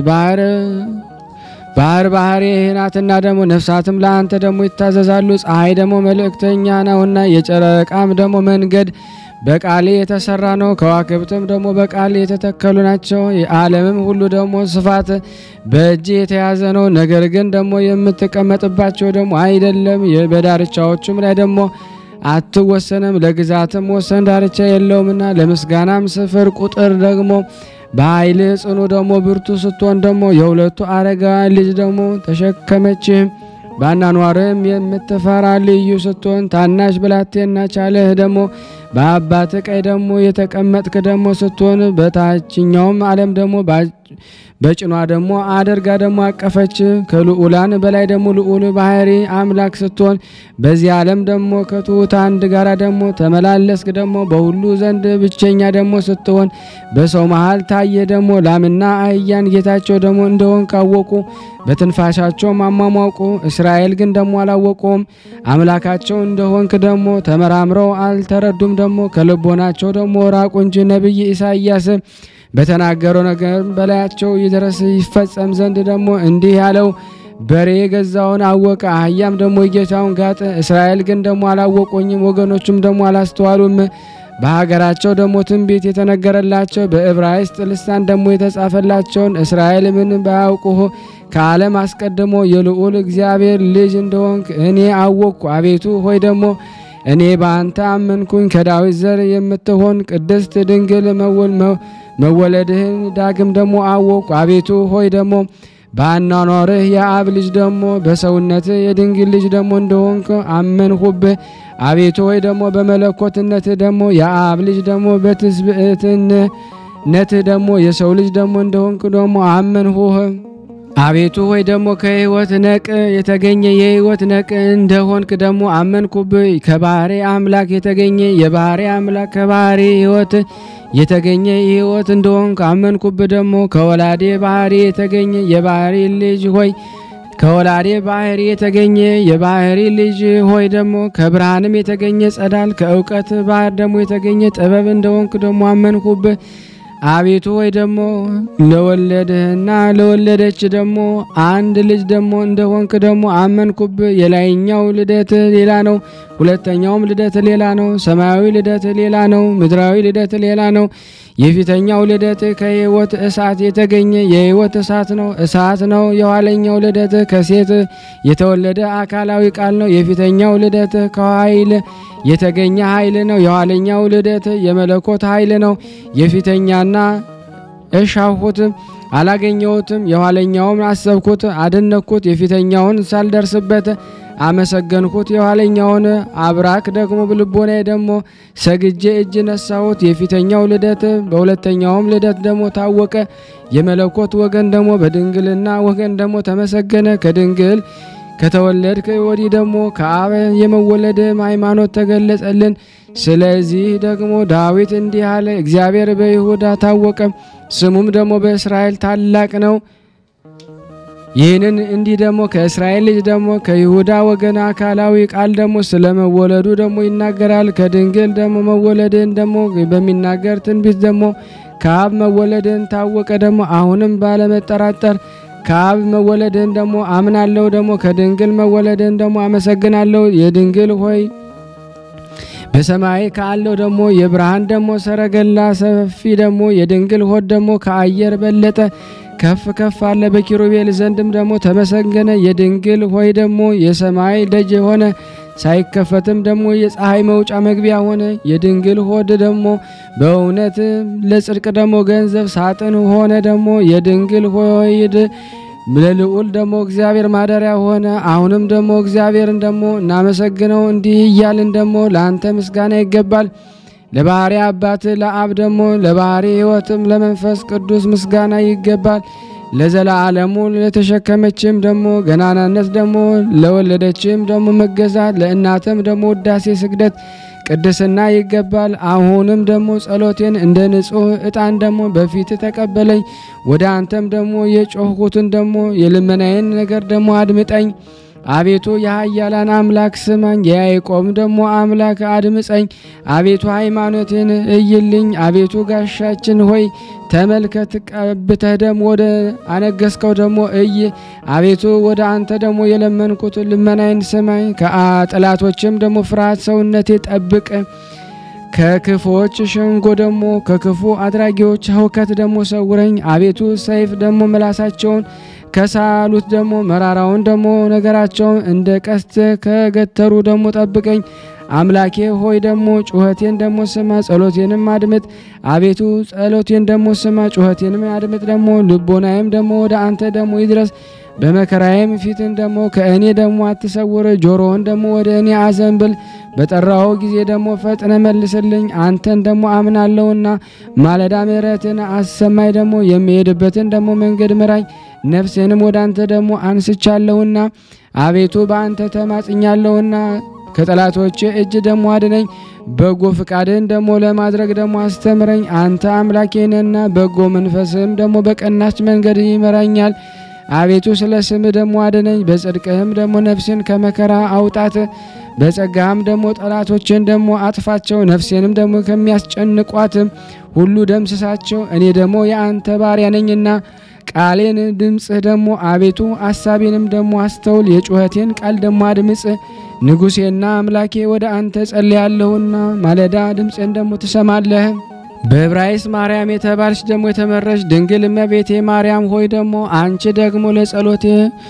ባህር ናትና ደግሞ ነፍሳትም ለአንተ ደግሞ ይታዘዛሉ። ፀሐይ ደግሞ መልእክተኛ ነውና የጨረቃም ደግሞ መንገድ በቃሌ የተሰራ ነው። ከዋክብትም ደግሞ በቃሌ የተተከሉ ናቸው። የዓለምም ሁሉ ደግሞ ስፋት በእጅ የተያዘ ነው። ነገር ግን ደግሞ የምትቀመጥባቸው ደግሞ አይደለም። በዳርቻዎቹም ላይ ደግሞ አትወሰንም። ለግዛትም ወሰን ዳርቻ የለውምና ለምስጋናም ስፍር ቁጥር ደግሞ በኃይል ጽኑ ደግሞ ብርቱ ስትሆን ደግሞ የሁለቱ አረጋውያን ልጅ ደግሞ ተሸከመችህ። ባናኗርም የምትፈራ ልዩ ስትሆን ታናሽ ብላቴና ቻለህ ደግሞ በአባት ቀኝ ደግሞ የተቀመጥክ ደግሞ ስትሆን በታችኛውም ዓለም ደግሞ በጭኗ ደግሞ አደርጋ ደግሞ አቀፈች። ከልዑላን በላይ ደግሞ ልዑል ባህሪ አምላክ ስትሆን በዚህ ዓለም ደግሞ ከትሑታን ጋራ ደግሞ ተመላለስክ። ደግሞ በሁሉ ዘንድ ብቸኛ ደግሞ ስትሆን በሰው መሃል ታየ። ደግሞ ላምና አህያን ጌታቸው ደግሞ እንደሆን ካወቁ በትንፋሻቸው ማሟሟቁ። እስራኤል ግን ደግሞ አላወቁም። አምላካቸው እንደሆንክ ደግሞ ተመራምረው አልተረዱም። ደግሞ ከልቦናቸው ደግሞ ራቁ እንጂ ነቢይ ኢሳይያስ በተናገረው ነገር በላያቸው ይድረስ ይፈጸም ዘንድ ደግሞ እንዲህ ያለው በሬ የገዛውን አወቀ፣ አህያም ደግሞ የጌታውን ጋጥ። እስራኤል ግን ደግሞ አላወቁኝም፣ ወገኖቹም ደግሞ አላስተዋሉም። በሀገራቸው ደግሞ ትንቢት የተነገረላቸው በዕብራይስጥ ልሳን ደግሞ የተጻፈላቸውን እስራኤል ምን ባያውቁህ ከዓለም አስቀድሞ የልዑል እግዚአብሔር ልጅ እንደሆንክ እኔ አወቅኩ። አቤቱ ሆይ ደግሞ እኔ በአንተ አመንኩኝ። ከዳዊት ዘር የምትሆን ቅድስት ድንግል መወለድህን ዳግም ደግሞ አወቅኩ። አቤቱ ሆይ ደግሞ በአኗኗርህ የአብ ልጅ ደግሞ በሰውነትህ የድንግል ልጅ ደግሞ እንደሆንክ አመንሁብህ። አቤቱ ሆይ ደግሞ በመለኮትነትህ ደግሞ የአብ ልጅ ደግሞ በትስብእትነትህ ደግሞ የሰው ልጅ ደግሞ እንደሆንክ ደግሞ አመንሁህ። አቤቱ ሆይ ደግሞ ከሕይወት ነቅ የተገኘ የሕይወት ነቅ እንደሆንክ ደግሞ አመንኩብህ። ከባህሪ አምላክ የተገኘ የባህሪ አምላክ ከባህሪ ሕይወት የተገኘ ሕይወት እንደሆንክ አመንኩብህ። ደግሞ ከወላዴ ባህሪ የተገኘ የባህሪ ልጅ ሆይ ከወላዴ ባህሪ የተገኘ የባህሪ ልጅ ሆይ ደግሞ ከብርሃንም የተገኘ ጸዳል ከእውቀት ባህር ደግሞ የተገኘ ጥበብ እንደሆንክ ደግሞ አመንኩብህ። አቤቱ ሆይ ደግሞ ለወለደህና ለወለደች ደግሞ አንድ ልጅ ደግሞ እንደሆንክ ደግሞ አመንኩብህ። የላይኛው ልደት ሌላ ነው፣ ሁለተኛውም ልደት ሌላ ነው። ሰማያዊ ልደት ሌላ ነው፣ ምድራዊ ልደት ሌላ ነው። የፊተኛው ልደት ከሕይወት እሳት የተገኘ የሕይወት እሳት ነው። የኋለኛው ልደት ከሴት የተወለደ አካላዊ ቃል ነው። የፊተኛው ልደት ከኃይል የተገኘ ኃይል ነው። የኋለኛው ልደት የመለኮት ኃይል ነው። የፊተኛና እሻሁት አላገኘሁትም፣ የኋለኛውን አሰብኩት አደነኩት። የፊተኛውን ሳልደርስበት አመሰገንኩት፣ የኋለኛውን አብራክ ደግሞ በልቦናዬ ደግሞ ሰግጄ እጅ ነሳሁት። የፊተኛው ልደት በሁለተኛውም ልደት ደግሞ ታወቀ። የመለኮት ወገን ደግሞ በድንግልና ወገን ደግሞ ተመሰገነ። ከድንግል ከተወለድክ ወዲህ ደግሞ ከአብ የመወለድ ሃይማኖት ተገለጸልን። ስለዚህ ደግሞ ዳዊት እንዲህ አለ፣ እግዚአብሔር በይሁዳ ታወቀ፣ ስሙም ደግሞ በእስራኤል ታላቅ ነው። ይህንን እንዲህ ደግሞ ከእስራኤል ልጅ ደግሞ ከይሁዳ ወገን አካላዊ ቃል ደግሞ ስለመወለዱ ደግሞ ይናገራል። ከድንግል ደግሞ መወለድን ደግሞ በሚናገር ትንቢት ደግሞ ከአብ መወለድን ታወቀ። ደግሞ አሁንም ባለመጠራጠር ከአብ መወለድን ደግሞ አምናለሁ። ደግሞ ከድንግል መወለድን ደግሞ አመሰግናለሁ። የድንግል ሆይ በሰማይ ካለው ደግሞ የብርሃን ደግሞ ሰረገላ ሰፊ ደግሞ የድንግል ሆድ ደግሞ ከአየር በለጠ። ከፍ ከፍ አለ በኪሩቤል ዘንድም ደግሞ ተመሰገነ። የድንግል ሆይ ደግሞ የሰማይ ደጅ ሆነ ሳይከፈትም ደግሞ የፀሐይ መውጫ መግቢያ ሆነ። የድንግል ሆድ ደግሞ በእውነት ለጽድቅ ደግሞ ገንዘብ ሳጥን ሆነ። ደግሞ የድንግል ሆይድ ለልዑል ደግሞ እግዚአብሔር ማደሪያ ሆነ። አሁንም ደግሞ እግዚአብሔርን ደግሞ እናመሰግነው እንዲህ እያልን ደግሞ ለአንተ ምስጋና ይገባል። ለባህሪ አባት ለአብ ደግሞ ለባህሪ ሕይወትም ለመንፈስ ቅዱስ ምስጋና ይገባል። ለዘላለሙ ለተሸከመችም ደግሞ ገናናነት ደግሞ ለወለደችም ደግሞ መገዛት ለእናተም ደግሞ ውዳሴ ስግደት ቅድስና ይገባል። አሁንም ደግሞ ጸሎቴን እንደ ንጹሕ ዕጣን ደግሞ በፊት ተቀበለኝ። ወደ አንተም ደግሞ የጮህኩትን ደግሞ የልመናዬን ነገር ደግሞ አድምጠኝ። አቤቱ የኃያላን አምላክ ስማኝ፣ የያዕቆብ ደግሞ አምላክ አድምፀኝ። አቤቱ ሃይማኖቴን እይልኝ። አቤቱ ጋሻችን ሆይ ተመልከት። ቀብተህ ደግሞ ወደ አነገስከው ደግሞ እይ። አቤቱ ወደ አንተ ደግሞ የለመንኩት ልመናዬን ስማኝ። ከጠላቶችም ደግሞ ፍርሃት ሰውነቴ ጠብቅ። ከክፉዎች ሸንጎ ደግሞ ከክፉ አድራጊዎች ህውከት ደግሞ ሰውረኝ። አቤቱ ሰይፍ ደግሞ ምላሳቸውን ከሳሉት ደግሞ መራራውን ደግሞ ነገራቸውን እንደ ቀስት ከገተሩ ደግሞ ጠብቀኝ። አምላኬ ሆይ ደግሞ ጩኸቴን ደግሞ ስማ፣ ጸሎቴንም አድምጥ። አቤቱ ጸሎቴን ደግሞ ስማ፣ ጩኸቴንም አድምጥ። ደግሞ ልቦናዬም ደግሞ ወደ አንተ ደግሞ ይድረስ። በመከራዬም ፊትን ደግሞ ከእኔ ደግሞ አትሰውር። ጆሮውን ደግሞ ወደ እኔ አዘንብል። በጠራው ጊዜ ደግሞ ፈጥነ መልስልኝ። አንተን ደግሞ አምናለሁና ማለዳ ምሕረትን አሰማኝ። ደግሞ የሚሄድበትን ደግሞ መንገድ ምራኝ። ነፍሴንም ወደ አንተ ደግሞ አንስቻለሁና አቤቱ በአንተ ተማጽኛለሁና ከጠላቶቼ እጅ ደግሞ አድነኝ። በጎ ፍቃድን ደግሞ ለማድረግ ደግሞ አስተምረኝ። አንተ አምላኬ ነህና በጎ መንፈስም ደግሞ በቀናች መንገድ ይመራኛል። አቤቱ ስለ ስምህ ደግሞ አድነኝ። በጽድቅህም ደግሞ ነፍሴን ከመከራ አውጣት። በጸጋህም ደግሞ ጠላቶችን ደግሞ አጥፋቸው። ነፍሴንም ደግሞ ከሚያስጨንቋት ሁሉ ደምስሳቸው። እኔ ደግሞ የአንተ ባሪያ ነኝና ቃሌን ድምጽህ ደግሞ አቤቱ አሳቤንም ደግሞ አስተውል። የጩኸቴን ቃል ደግሞ አድምጽ። ንጉሴና አምላኬ ወደ አንተ ጸልያለሁና ማለዳ ድምፄን ደግሞ ትሰማለህ። በዕብራይስጥ ማርያም የተባልሽ ደግሞ የተመረሽ ድንግል እመቤቴ ማርያም ሆይ ደግሞ አንቺ ደግሞ ለጸሎቴ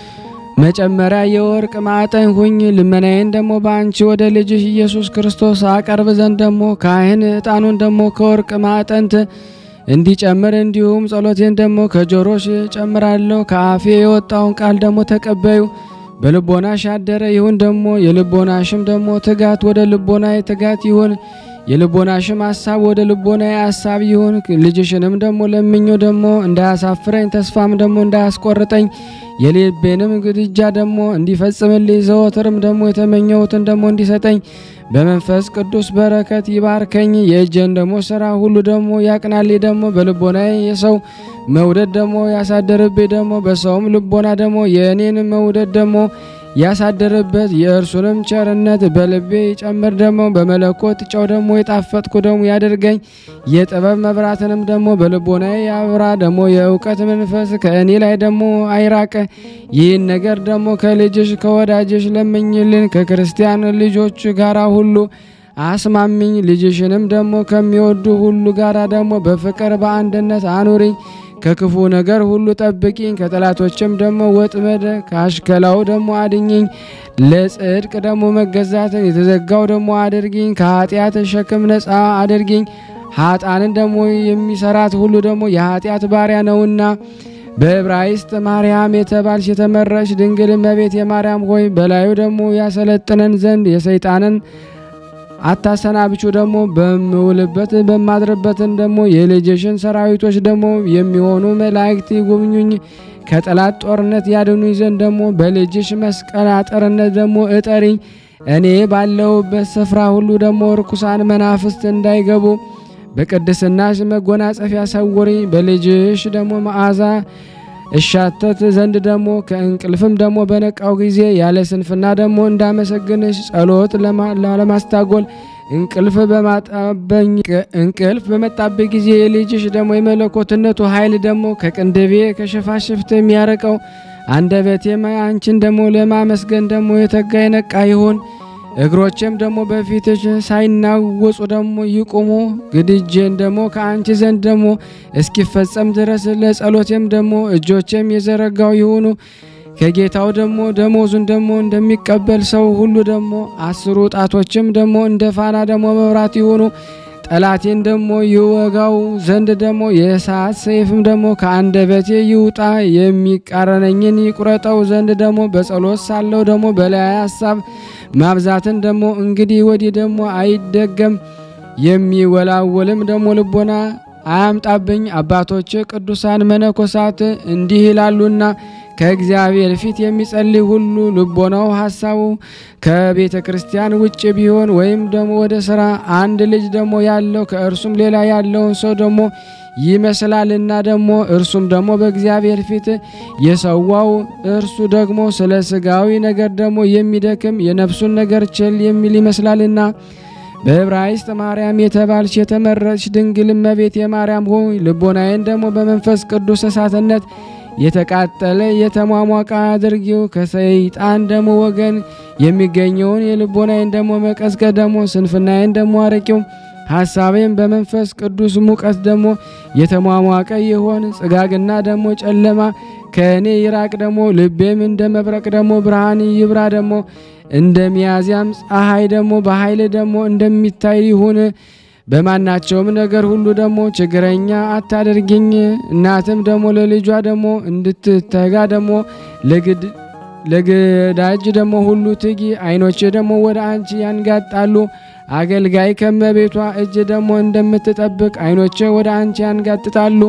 መጨመሪያ የወርቅ ማዕጠን ሁኝ። ልመናዬን ደግሞ በአንቺ ወደ ልጅሽ ኢየሱስ ክርስቶስ አቀርብ ዘንድ ደግሞ ካህን ዕጣኑን ደግሞ ከወርቅ ማዕጠንት እንዲጨምር እንዲሁም ጸሎቴን ደግሞ ከጆሮሽ ጨምራለሁ። ከአፌ የወጣውን ቃል ደግሞ ተቀበዩ። በልቦናሽ ያደረ ይሁን ደግሞ የልቦናሽም ደግሞ ትጋት ወደ ልቦናዬ ትጋት ይሁን። የልቦናሽም ሐሳብ ወደ ልቦናዬ ሐሳብ ይሁን። ልጅሽንም ደግሞ ለምኞ ደግሞ እንዳያሳፍረኝ ተስፋም ደግሞ እንዳያስቆርጠኝ የልቤንም ግድጃ ደግሞ እንዲፈጽምልኝ ዘወትርም ደግሞ የተመኘሁትን ደግሞ እንዲሰጠኝ በመንፈስ ቅዱስ በረከት ይባርከኝ። የእጄን ደግሞ ሥራ ሁሉ ደግሞ ያቅናልኝ። ደግሞ በልቦናዬ የሰው መውደድ ደግሞ ያሳደርብኝ። ደግሞ በሰውም ልቦና ደግሞ የእኔን መውደድ ደግሞ ያሳደረበት የእርሱንም ቸርነት በልቤ ይጨምር። ደግሞ በመለኮት ጨው ደግሞ የጣፈጥኩ ደግሞ ያደርገኝ። የጥበብ መብራትንም ደግሞ በልቦናዬ ያብራ። ደግሞ የእውቀት መንፈስ ከእኔ ላይ ደግሞ አይራቅ። ይህን ነገር ደግሞ ከልጅሽ ከወዳጅሽ ለምኝልን። ከክርስቲያን ልጆች ጋራ ሁሉ አስማሚኝ። ልጅሽንም ደግሞ ከሚወዱ ሁሉ ጋራ ደግሞ በፍቅር በአንድነት አኑሪኝ። ከክፉ ነገር ሁሉ ጠብቂኝ። ከጠላቶችም ደግሞ ወጥመድ ከአሽከላው ደግሞ አድኝኝ። ለጽድቅ ደግሞ መገዛትን የተዘጋው ደግሞ አድርጊኝ። ከኃጢአት ሸክም ነፃ አድርጊኝ። ኃጣንን ደግሞ የሚሰራት ሁሉ ደግሞ የኃጢአት ባሪያ ነውና። በዕብራይስጥ ማርያም የተባልሽ የተመረሽ ድንግል እመቤት የማርያም ሆይ በላዩ ደግሞ ያሰለጥነን ዘንድ የሰይጣንን አታሰናብቹ። ደግሞ በምውልበት በማድርበትን ደግሞ የልጅሽን ሰራዊቶች ደግሞ የሚሆኑ መላእክት ይጎብኙኝ። ከጠላት ጦርነት ያድኑኝ ዘንድ ደግሞ በልጅሽ መስቀል አጥርነት ደግሞ እጠሪኝ። እኔ ባለሁበት ስፍራ ሁሉ ደግሞ ርኩሳን መናፍስት እንዳይገቡ በቅድስናሽ መጎናጸፊያ ሰውሪኝ። በልጅሽ ደግሞ መዓዛ እሻተት ዘንድ ደግሞ ከእንቅልፍም ደግሞ በነቃው ጊዜ ያለ ስንፍና ደግሞ እንዳመሰግንሽ ጸሎት ለማስታጎል እንቅልፍ በመጣበኝ ጊዜ የልጅሽ ደግሞ የመለኮትነቱ ኃይል ደግሞ ከቅንድቤ ከሽፋሽፍት የሚያረቀው አንደበቴም አንቺን ደግሞ ለማመስገን ደግሞ የተጋ የነቃ ይሁን። እግሮቼም ደግሞ በፊትሽ ሳይናወጹ ደግሞ ይቆሙ። ግድጄን ደግሞ ከአንቺ ዘንድ ደግሞ እስኪፈጸም ድረስ ለጸሎቴም ደግሞ እጆቼም የዘረጋው ይሁኑ። ከጌታው ደግሞ ደሞዙን ደግሞ እንደሚቀበል ሰው ሁሉ ደግሞ 10 ጣቶችም ደግሞ እንደ ፋና ደግሞ መብራት ይሁኑ። ጠላቴን ደግሞ ይወጋው ዘንድ ደግሞ የእሳት ሰይፍም ደግሞ ከአንደበቴ ይውጣ። የሚቃረነኝን ይቁረጠው ዘንድ ደግሞ በጸሎት ሳለው ደግሞ በላይ ሐሳብ ማብዛትን ደግሞ እንግዲህ ወዲህ ደግሞ አይደገም። የሚወላወልም ደግሞ ልቦና አያምጣብኝ። አባቶች ቅዱሳን መነኮሳት እንዲህ ይላሉና ከእግዚአብሔር ፊት የሚጸልይ ሁሉ ልቦናው ሐሳቡ ከቤተ ክርስቲያን ውጭ ቢሆን ወይም ደግሞ ወደ ሥራ አንድ ልጅ ደግሞ ያለው ከእርሱም ሌላ ያለውን ሰው ደግሞ ይመስላልና ደግሞ እርሱም ደግሞ በእግዚአብሔር ፊት የሰዋው እርሱ ደግሞ ስለ ሥጋዊ ነገር ደግሞ የሚደክም የነፍሱን ነገር ቸል የሚል ይመስላልና። በዕብራይስጥ ማርያም የተባልሽ የተመረጥሽ ድንግል እመቤቴ ማርያም ሆይ ልቦናዬን ደግሞ በመንፈስ ቅዱስ እሳትነት የተቃጠለ የተሟሟቀ አድርጊው። ከሰይጣን ደግሞ ወገን የሚገኘውን የልቦናዬን ደግሞ መቀዝቀዝ ደግሞ ስንፍናዬን ደግሞ አርቂው። ሐሳቤም በመንፈስ ቅዱስ ሙቀት ደግሞ የተሟሟቀ ይሆን። ጽጋግና ደግሞ ጨለማ ከእኔ ይራቅ ደግሞ ልቤም እንደ መብረቅ ደግሞ ብርሃን ይብራ ደግሞ እንደ ሚያዝያም ፀሐይ ደግሞ በኃይል ደግሞ እንደሚታይ ይሁን። በማናቸውም ነገር ሁሉ ደግሞ ችግረኛ አታደርጊኝ። እናትም ደግሞ ለልጇ ደግሞ እንድትተጋ ደግሞ ለግዳጅ ደግሞ ሁሉ ትጊ። ዓይኖች ደግሞ ወደ አንቺ ያንጋጣሉ። አገልጋይ ከመቤቷ እጅ ደግሞ እንደምትጠብቅ ዓይኖች ወደ አንቺ ያንጋጥጣሉ።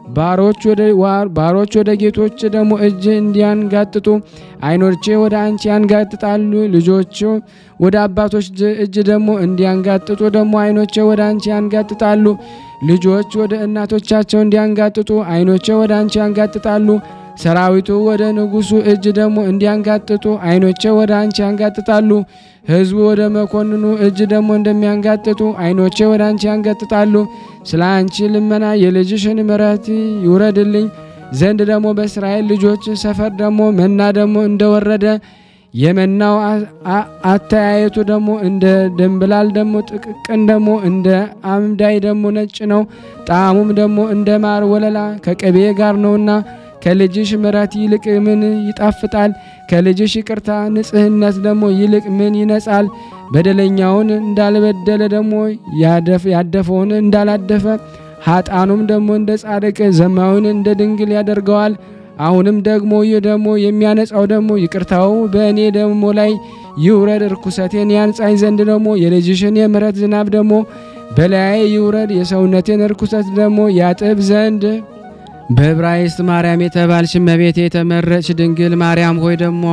ባሮች ወደ ጌቶች ደግሞ እጅ እንዲያንጋጥጡ ዓይኖቼ ወደ አንቺ ያንጋጥጣሉ። ልጆች ወደ አባቶች እጅ ደግሞ እንዲያንጋጥጡ ደግሞ ዓይኖቼ ወደ አንቺ ያንጋጥጣሉ። ልጆች ወደ እናቶቻቸው እንዲያንጋጥጡ ዓይኖቼ ወደ አንቺ ያንጋጥጣሉ። ሰራዊቱ ወደ ንጉሱ እጅ ደግሞ እንዲያንጋጥጡ ዓይኖቼ ወደ አንቺ ያንጋጥጣሉ። ሕዝቡ ወደ መኮንኑ እጅ ደግሞ እንደሚያንጋጥጡ ዓይኖቼ ወደ አንቺ ያንጋጥጣሉ። ስለ አንቺ ልመና የልጅሽን ምሕረት ይውረድልኝ ዘንድ ደግሞ በእስራኤል ልጆች ሰፈር ደግሞ መና ደግሞ እንደወረደ የመናው አተያየቱ ደግሞ እንደ ደንብላል ደግሞ ጥቅቅን ደግሞ እንደ አምዳይ ደግሞ ነጭ ነው። ጣዕሙም ደግሞ እንደ ማር ወለላ ከቅቤ ጋር ነውና ከልጅሽ ምሕረት ይልቅ ምን ይጣፍጣል? ከልጅሽ ይቅርታ ንጽህነት ደግሞ ይልቅ ምን ይነጻል? በደለኛውን እንዳልበደለ ደግሞ ያደፈውን እንዳላደፈ ኃጣኑም ደግሞ እንደ ጻድቅ ዘማዊን እንደ ድንግል ያደርገዋል። አሁንም ደግሞ ይህ ደግሞ የሚያነጻው ደግሞ ይቅርታው በእኔ ደግሞ ላይ ይውረድ። ርኩሰቴን ያንጻኝ ዘንድ ደግሞ የልጅሽን የምሕረት ዝናብ ደግሞ በላዬ ይውረድ። የሰውነቴን ርኩሰት ደግሞ ያጥብ ዘንድ በዕብራይስጥ ማርያም የተባልሽ እመቤቴ የተመረጥሽ ድንግል ማርያም ሆይ ደግሞ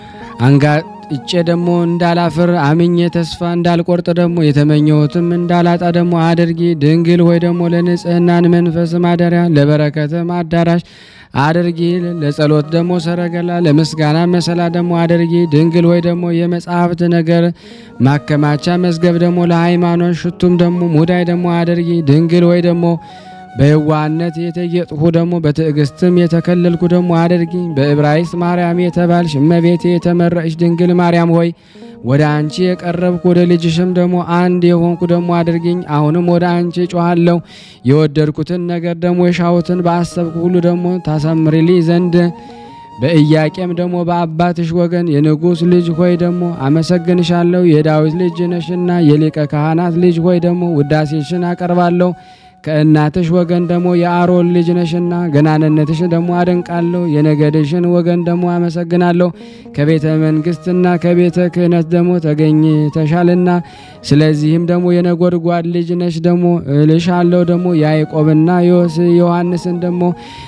አንጋጬ ደግሞ እንዳላፍር አምኜ ተስፋ እንዳልቆርጥ ደግሞ የተመኘሁትም እንዳላጣ ደግሞ አድርጊ። ድንግል ሆይ ደግሞ ለንጽህናን መንፈስ ማደሪያ ለበረከትም አዳራሽ አድርጊ። ለጸሎት ደግሞ ሰረገላ ለምስጋና መሰላ ደግሞ አድርጊ። ድንግል ሆይ ደግሞ የመጽሐፍት ነገር ማከማቻ መዝገብ ደግሞ ለሃይማኖት ሽቱም ደግሞ ሙዳይ ደግሞ አድርጊ። ድንግል ሆይ ደግሞ በየዋህነት የተጌጥሁ ደግሞ በትዕግስትም የተከለልኩ ደግሞ አድርጊ። በዕብራይስጥ ማርያም የተባልሽ እመቤቴ የተመረጥሽ ድንግል ማርያም ሆይ ወደ አንቺ የቀረብኩ ወደ ልጅሽም ደግሞ አንድ የሆንኩ ደግሞ አድርጊኝ። አሁንም ወደ አንቺ ጮኻለሁ። የወደድኩትን ነገር ደግሞ የሻሁትን በአሰብኩ ሁሉ ደግሞ ታሳምሪልኝ ዘንድ በኢያቄም ደግሞ በአባትሽ ወገን የንጉሥ ልጅ ሆይ ደግሞ አመሰግንሻለሁ። የዳዊት ልጅ ነሽና የሊቀ ካህናት ልጅ ሆይ ደግሞ ውዳሴሽን አቀርባለሁ። ከእናትሽ ወገን ደግሞ የአሮን ልጅ ነሽና ገናንነትሽ ደግሞ አደንቃለሁ። የነገድሽን ወገን ደግሞ አመሰግናለሁ። ከቤተ መንግስትና ከቤተ ክህነት ደግሞ ተገኝተሻልና ስለዚህም ደግሞ የነጎድጓድ ልጅ ነሽ ደግሞ እልሻለሁ። ደግሞ ያዕቆብና ዮሐንስን ደግሞ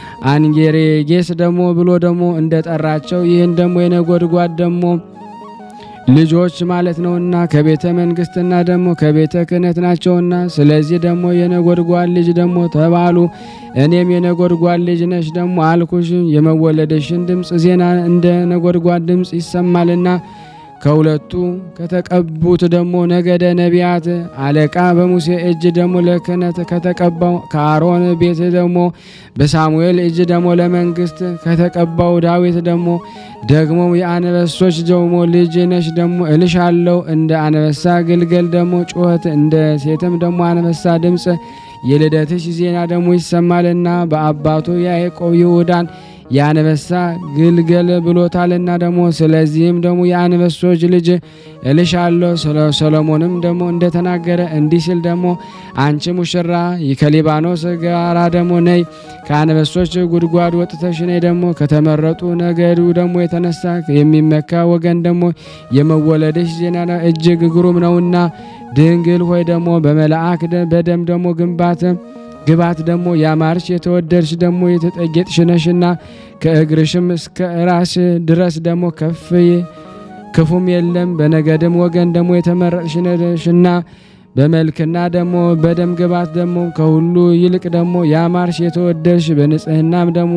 አንጌሬጌስ ደግሞ ብሎ ደግሞ እንደጠራቸው ይህን ደግሞ የነጎድጓድ ደግሞ ልጆች ማለት ነውና ከቤተ መንግስትና ደግሞ ከቤተ ክህነት ናቸውና ስለዚህ ደግሞ የነጎድጓድ ልጅ ደግሞ ተባሉ። እኔም የነጎድጓድ ልጅ ነሽ ደግሞ አልኩሽ። የመወለደሽን ድምፅ ዜና እንደ ነጎድጓድ ድምፅ ይሰማልና ከሁለቱ ከተቀቡት ደግሞ ነገደ ነቢያት አለቃ በሙሴ እጅ ደግሞ ለክህነት ከተቀባው ከአሮን ቤት ደግሞ በሳሙኤል እጅ ደግሞ ለመንግስት ከተቀባው ዳዊት ደግሞ የአንበሶች ደግሞ ልጅ ነሽ ደግሞ እልሻለሁ እንደ አንበሳ ግልገል ደግሞ ጩኸት እንደ ሴትም ደግሞ አንበሳ ድምጽ የልደትሽ ዜና ደግሞ ይሰማልና በአባቱ ያዕቆብ ይሁዳን የአንበሳ ግልገል ብሎታልና ደግሞ ስለዚህም ደግሞ የአንበሶች ልጅ እልሻለሁ። ስለ ሰሎሞንም ደግሞ እንደተናገረ እንዲህ ሲል ደግሞ አንቺ ሙሽራ ከሊባኖስ ጋራ ደግሞ ነይ ከአንበሶች ጉድጓድ ወጥተሽ ነይ ደግሞ ከተመረጡ ነገዱ ደግሞ የተነሳ የሚመካ ወገን ደግሞ የመወለድሽ ዜና እጅግ ግሩም ነውና ድንግል ሆይ ደግሞ በመላእክ በደም ደግሞ ግባት ደግሞ ያማርሽ የተወደድሽ ደግሞ የተጠጌጥሽ ነሽና ከእግርሽም እስከ ራስ ድረስ ደግሞ ክፉም የለም። በነገድም ወገን ደግሞ የተመረጥሽ ነሽና በመልክና ደግሞ በደም ግባት ደግሞ ከሁሉ ይልቅ ደግሞ ያማርሽ የተወደድሽ በንጽህናም ደግሞ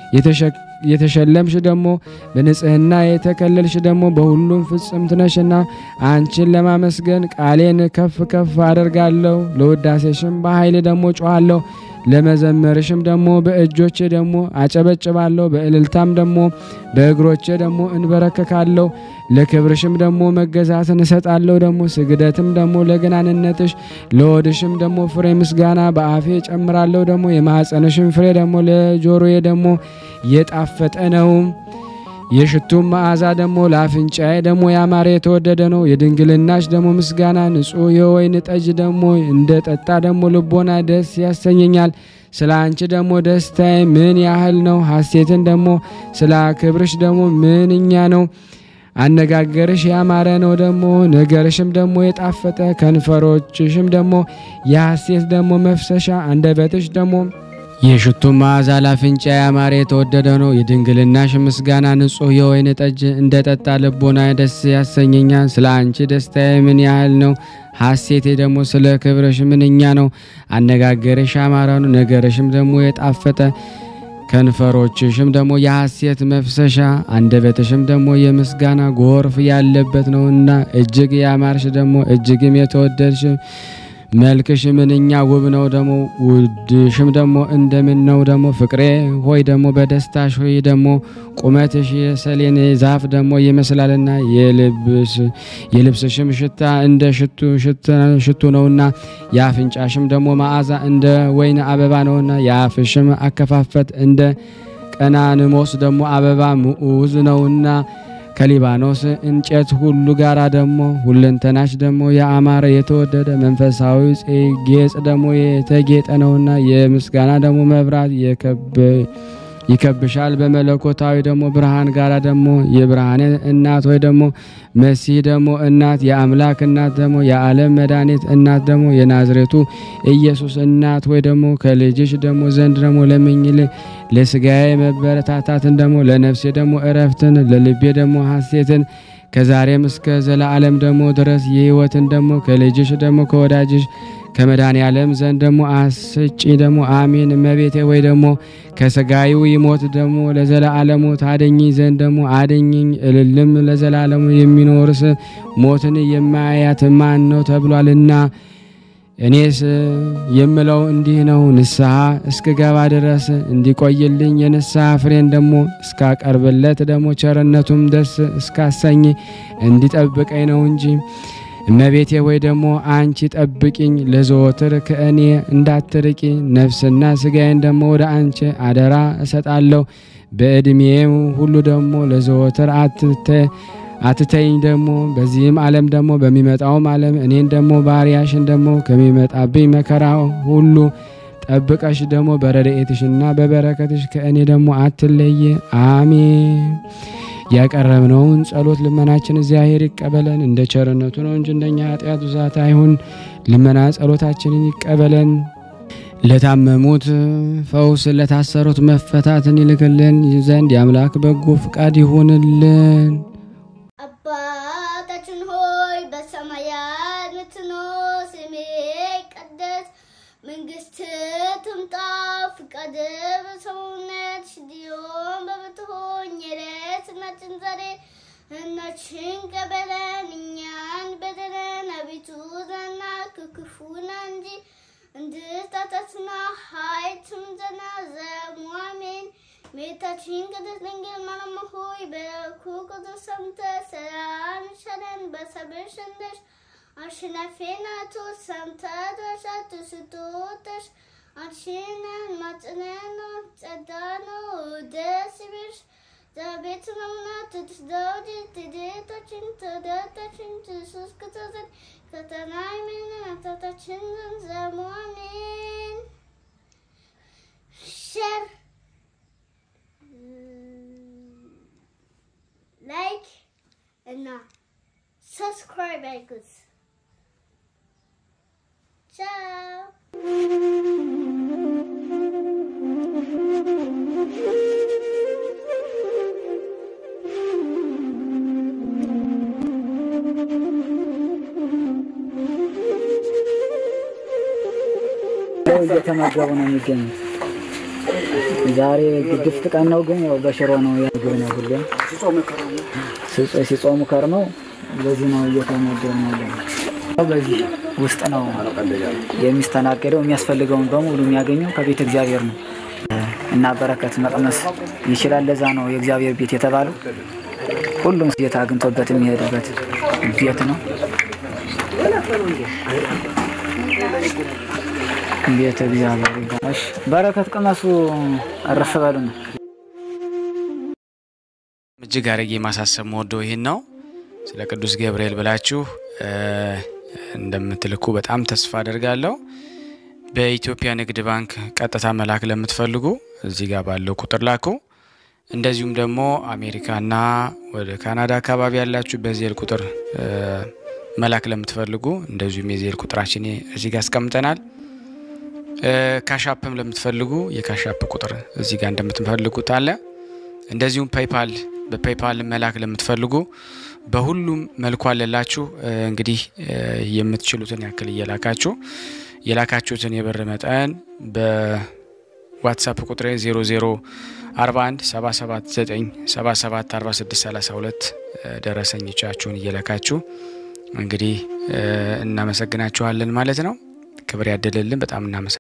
የተሸለምሽ ደግሞ በንጽህና የተከለልሽ ደግሞ በሁሉም ፍጽምት ነሽና አንቺን ለማመስገን ቃሌን ከፍ ከፍ አደርጋለሁ። ለውዳሴሽም በኃይል ደግሞ ጮኻለሁ። ለመዘመርሽም ደግሞ በእጆቼ ደግሞ አጨበጭባለሁ። በእልልታም ደግሞ በእግሮቼ ደግሞ እንበረከካለሁ። ለክብርሽም ደግሞ መገዛትን እሰጣለሁ። ደግሞ ስግደትም ደግሞ ለገናንነትሽ ለወድሽም ደግሞ ፍሬ ምስጋና በአፌ ጨምራለሁ። ደግሞ የማኅፀንሽም ፍሬ ደግሞ ለጆሮዬ ደግሞ የጣፈጠ ነው። የሽቱም መዓዛ ደግሞ ለአፍንጫዬ ደግሞ ያማረ የተወደደ ነው። የድንግልናሽ ደግሞ ምስጋና ንጹሕ የወይን ጠጅ ደግሞ እንደ ጠጣ ደግሞ ልቦና ደስ ያሰኘኛል። ስለ አንቺ ደግሞ ደስታዬ ምን ያህል ነው! ሐሴትን ደግሞ ስለ ክብርሽ ደግሞ ምንኛ ነው! አነጋገርሽ ያማረ ነው ደግሞ ነገርሽም ደግሞ የጣፈጠ ከንፈሮችሽም ደግሞ የሐሴት ደግሞ መፍሰሻ አንደበትሽ ደግሞ የሽቱ መዓዛ ለአፍንጫ ያማረ የተወደደ ነው። የድንግልናሽ ምስጋና ንጹሕ የወይን ጠጅ እንደ ጠጣ ልቦና ደስ ያሰኘኛል። ስለ አንቺ ደስታዬ ምን ያህል ነው! ሐሴቴ ደግሞ ስለ ክብርሽ ምንኛ ነው! አነጋገርሽ ያማረ ነው ነገርሽም ደግሞ የጣፈጠ ከንፈሮችሽም ደግሞ የሐሴት መፍሰሻ አንደበትሽም ደግሞ የምስጋና ጎርፍ ያለበት ነውና እጅግ ያማርሽ ደግሞ እጅግም የተወደድሽ መልክሽ ምንኛ ውብ ነው ደግሞ ውድሽም ደግሞ እንደምን ነው ደግሞ ፍቅሬ ሆይ ደግሞ በደስታሽ ሆይ ደግሞ ቁመትሽ የሰሌን ዛፍ ደግሞ ይመስላልና የልብስሽም ሽታ እንደ ሽቱ ነውና የአፍንጫሽም ደግሞ መዓዛ እንደ ወይን አበባ ነውና የአፍሽም አከፋፈት እንደ ቀናንሞስ ደግሞ አበባ ሙዑዝ ነውና ከሊባኖስ እንጨት ሁሉ ጋራ ደግሞ ሁለንተናሽ ደግሞ ያማረ የተወደደ መንፈሳዊ ጌጽ ደግሞ የተጌጠ ነውና የምስጋና ደግሞ መብራት ይከብሻል። በመለኮታዊ ደግሞ ብርሃን ጋራ ደግሞ የብርሃን እናት ወይ ደግሞ መሲህ ደግሞ እናት የአምላክ እናት ደግሞ የዓለም መድኃኒት እናት ደግሞ የናዝሬቱ ኢየሱስ እናት ወይ ደግሞ ከልጅሽ ደግሞ ዘንድ ደግሞ ለምኝል ለስጋዬ መበረታታትን ደግሞ ለነፍሴ ደግሞ እረፍትን ለልቤ ደግሞ ሐሴትን ከዛሬም እስከ ዘላለም ደግሞ ድረስ የሕይወትን ደግሞ ከልጅሽ ደግሞ ከወዳጅሽ ከመድኃኔ ዓለም ዘንድ ደግሞ አስጪ ደግሞ አሜን። እመቤቴ ወይ ደግሞ ከስጋዩ ይሞት ደግሞ ለዘላለሙ ታደኝ ዘንድ ደግሞ አደኝኝ። እልልም ለዘላለሙ የሚኖርስ ሞትን የማያያት ማን ነው ተብሏልና እኔስ የምለው እንዲህ ነው። ንስሐ እስክገባ ድረስ እንዲቆይልኝ የንስሐ ፍሬን ደግሞ እስካቀርብለት ደግሞ ቸርነቱም ደስ እስካሰኝ እንዲጠብቀኝ ነው እንጂ። እመቤቴ ወይ ደግሞ አንቺ ጠብቂኝ ለዘወትር ከእኔ እንዳትርቂ። ነፍስና ስጋዬን ደግሞ ወደ አንቺ አደራ እሰጣለሁ። በዕድሜም ሁሉ ደግሞ ለዘወትር አትተይኝ ደግሞ በዚህም ዓለም ደግሞ በሚመጣውም ዓለም እኔን ደግሞ ባሪያሽን ደግሞ ከሚመጣብኝ መከራ ሁሉ ጠብቀሽ ደግሞ በረድኤትሽና በበረከትሽ ከእኔ ደግሞ አትለይ። አሜን። ያቀረብነውን ጸሎት ልመናችን እግዚአብሔር ይቀበለን። እንደ ቸርነቱ ነው እንጂ እንደኛ ኃጢአት ብዛት አይሁን። ልመና ጸሎታችንን ይቀበለን። ለታመሙት ፈውስ፣ ለታሰሩት መፈታትን ይልክልን ዘንድ የአምላክ በጎ ፍቃድ ይሁንልን። አባታችን ሆይ በሰማያት የምትኖር፣ ስምህ ይቀደስ፣ መንግሥትህ ትምጣ፣ ፈቃድህ በሰማይ እንደሆነች በምድር ትሁን። የዕለት እንጀራችንን ዛሬ እናችን ቀበለን እኛን በደለን አቤቱ ዘና ክፉና እንጂ እንድታጠትና ኃይልም ዘና ዘሙአሜን ሜታችን ቅድስት ድንግል ማርያም ሆይ በኩ ቅዱስ ሰምተሽ ሰላም ሸለን በሰብሽ እንደሽ አሸናፊነቱ ሰምተሽ አትስቶተሽ አንቺን ማጽነን ጸዳኖ ደስ ይበልሽ ዛቤት ነውና ትስደውድ ትደታችን ኢየሱስ ክርስቶስ ከተናይ ምን አታታችን ዘሙአሜን ሼር like and subscribe guys. Ciao. እየተመገቡ ነው የሚገኙት። ዛሬ ግድፍት ቀን ነው ግን ያው በሽሮ ነው ያገኘው ሁሌም ሲጾሙ ከርመው በዚህ ነው እየተመገቡ ነው። በዚህ ውስጥ ነው የሚስተናገደው የሚያስፈልገውን በሙሉ የሚያገኘው ከቤተ እግዚአብሔር ነው እና በረከት መቅመስ ይችላል። ለዛ ነው የእግዚአብሔር ቤት የተባለው። ሁሉም ጌታ አግኝቶበት የሚሄድበት ቤት ነው። ቤተ እግዚአብሔር እሺ በረከት ቅመሱ አረፍ በሉ ነው። እጅግ አረጌ ማሳሰብ ወደው ይሄን ነው ስለ ቅዱስ ገብርኤል ብላችሁ እንደምትልኩ በጣም ተስፋ አደርጋለሁ። በኢትዮጵያ ንግድ ባንክ ቀጥታ መላክ ለምትፈልጉ እዚህ ጋር ባለው ቁጥር ላኩ። እንደዚሁም ደግሞ አሜሪካና ወደ ካናዳ አካባቢ ያላችሁ በዚህ ቁጥር መላክ ለምትፈልጉ እንደዚሁም የዚህ ቁጥራችን እዚህ ጋር አስቀምጠናል። ካሻፕም ለምትፈልጉ የካሻፕ ቁጥር እዚህ ጋር እንደምትፈልጉት አለ። እንደዚሁም ፔይፓል በፔይፓል መላክ ለምትፈልጉ በሁሉም መልኩ አለላችሁ። እንግዲህ የምትችሉትን ያክል እየላካችሁ የላካችሁትን የብር መጠን በዋትስአፕ ቁጥሬ 004177977462 ደረሰኞቻችሁን እየላካችሁ እንግዲህ እናመሰግናችኋለን ማለት ነው። ክብር ያደለልን በጣም እናመሰግናለን።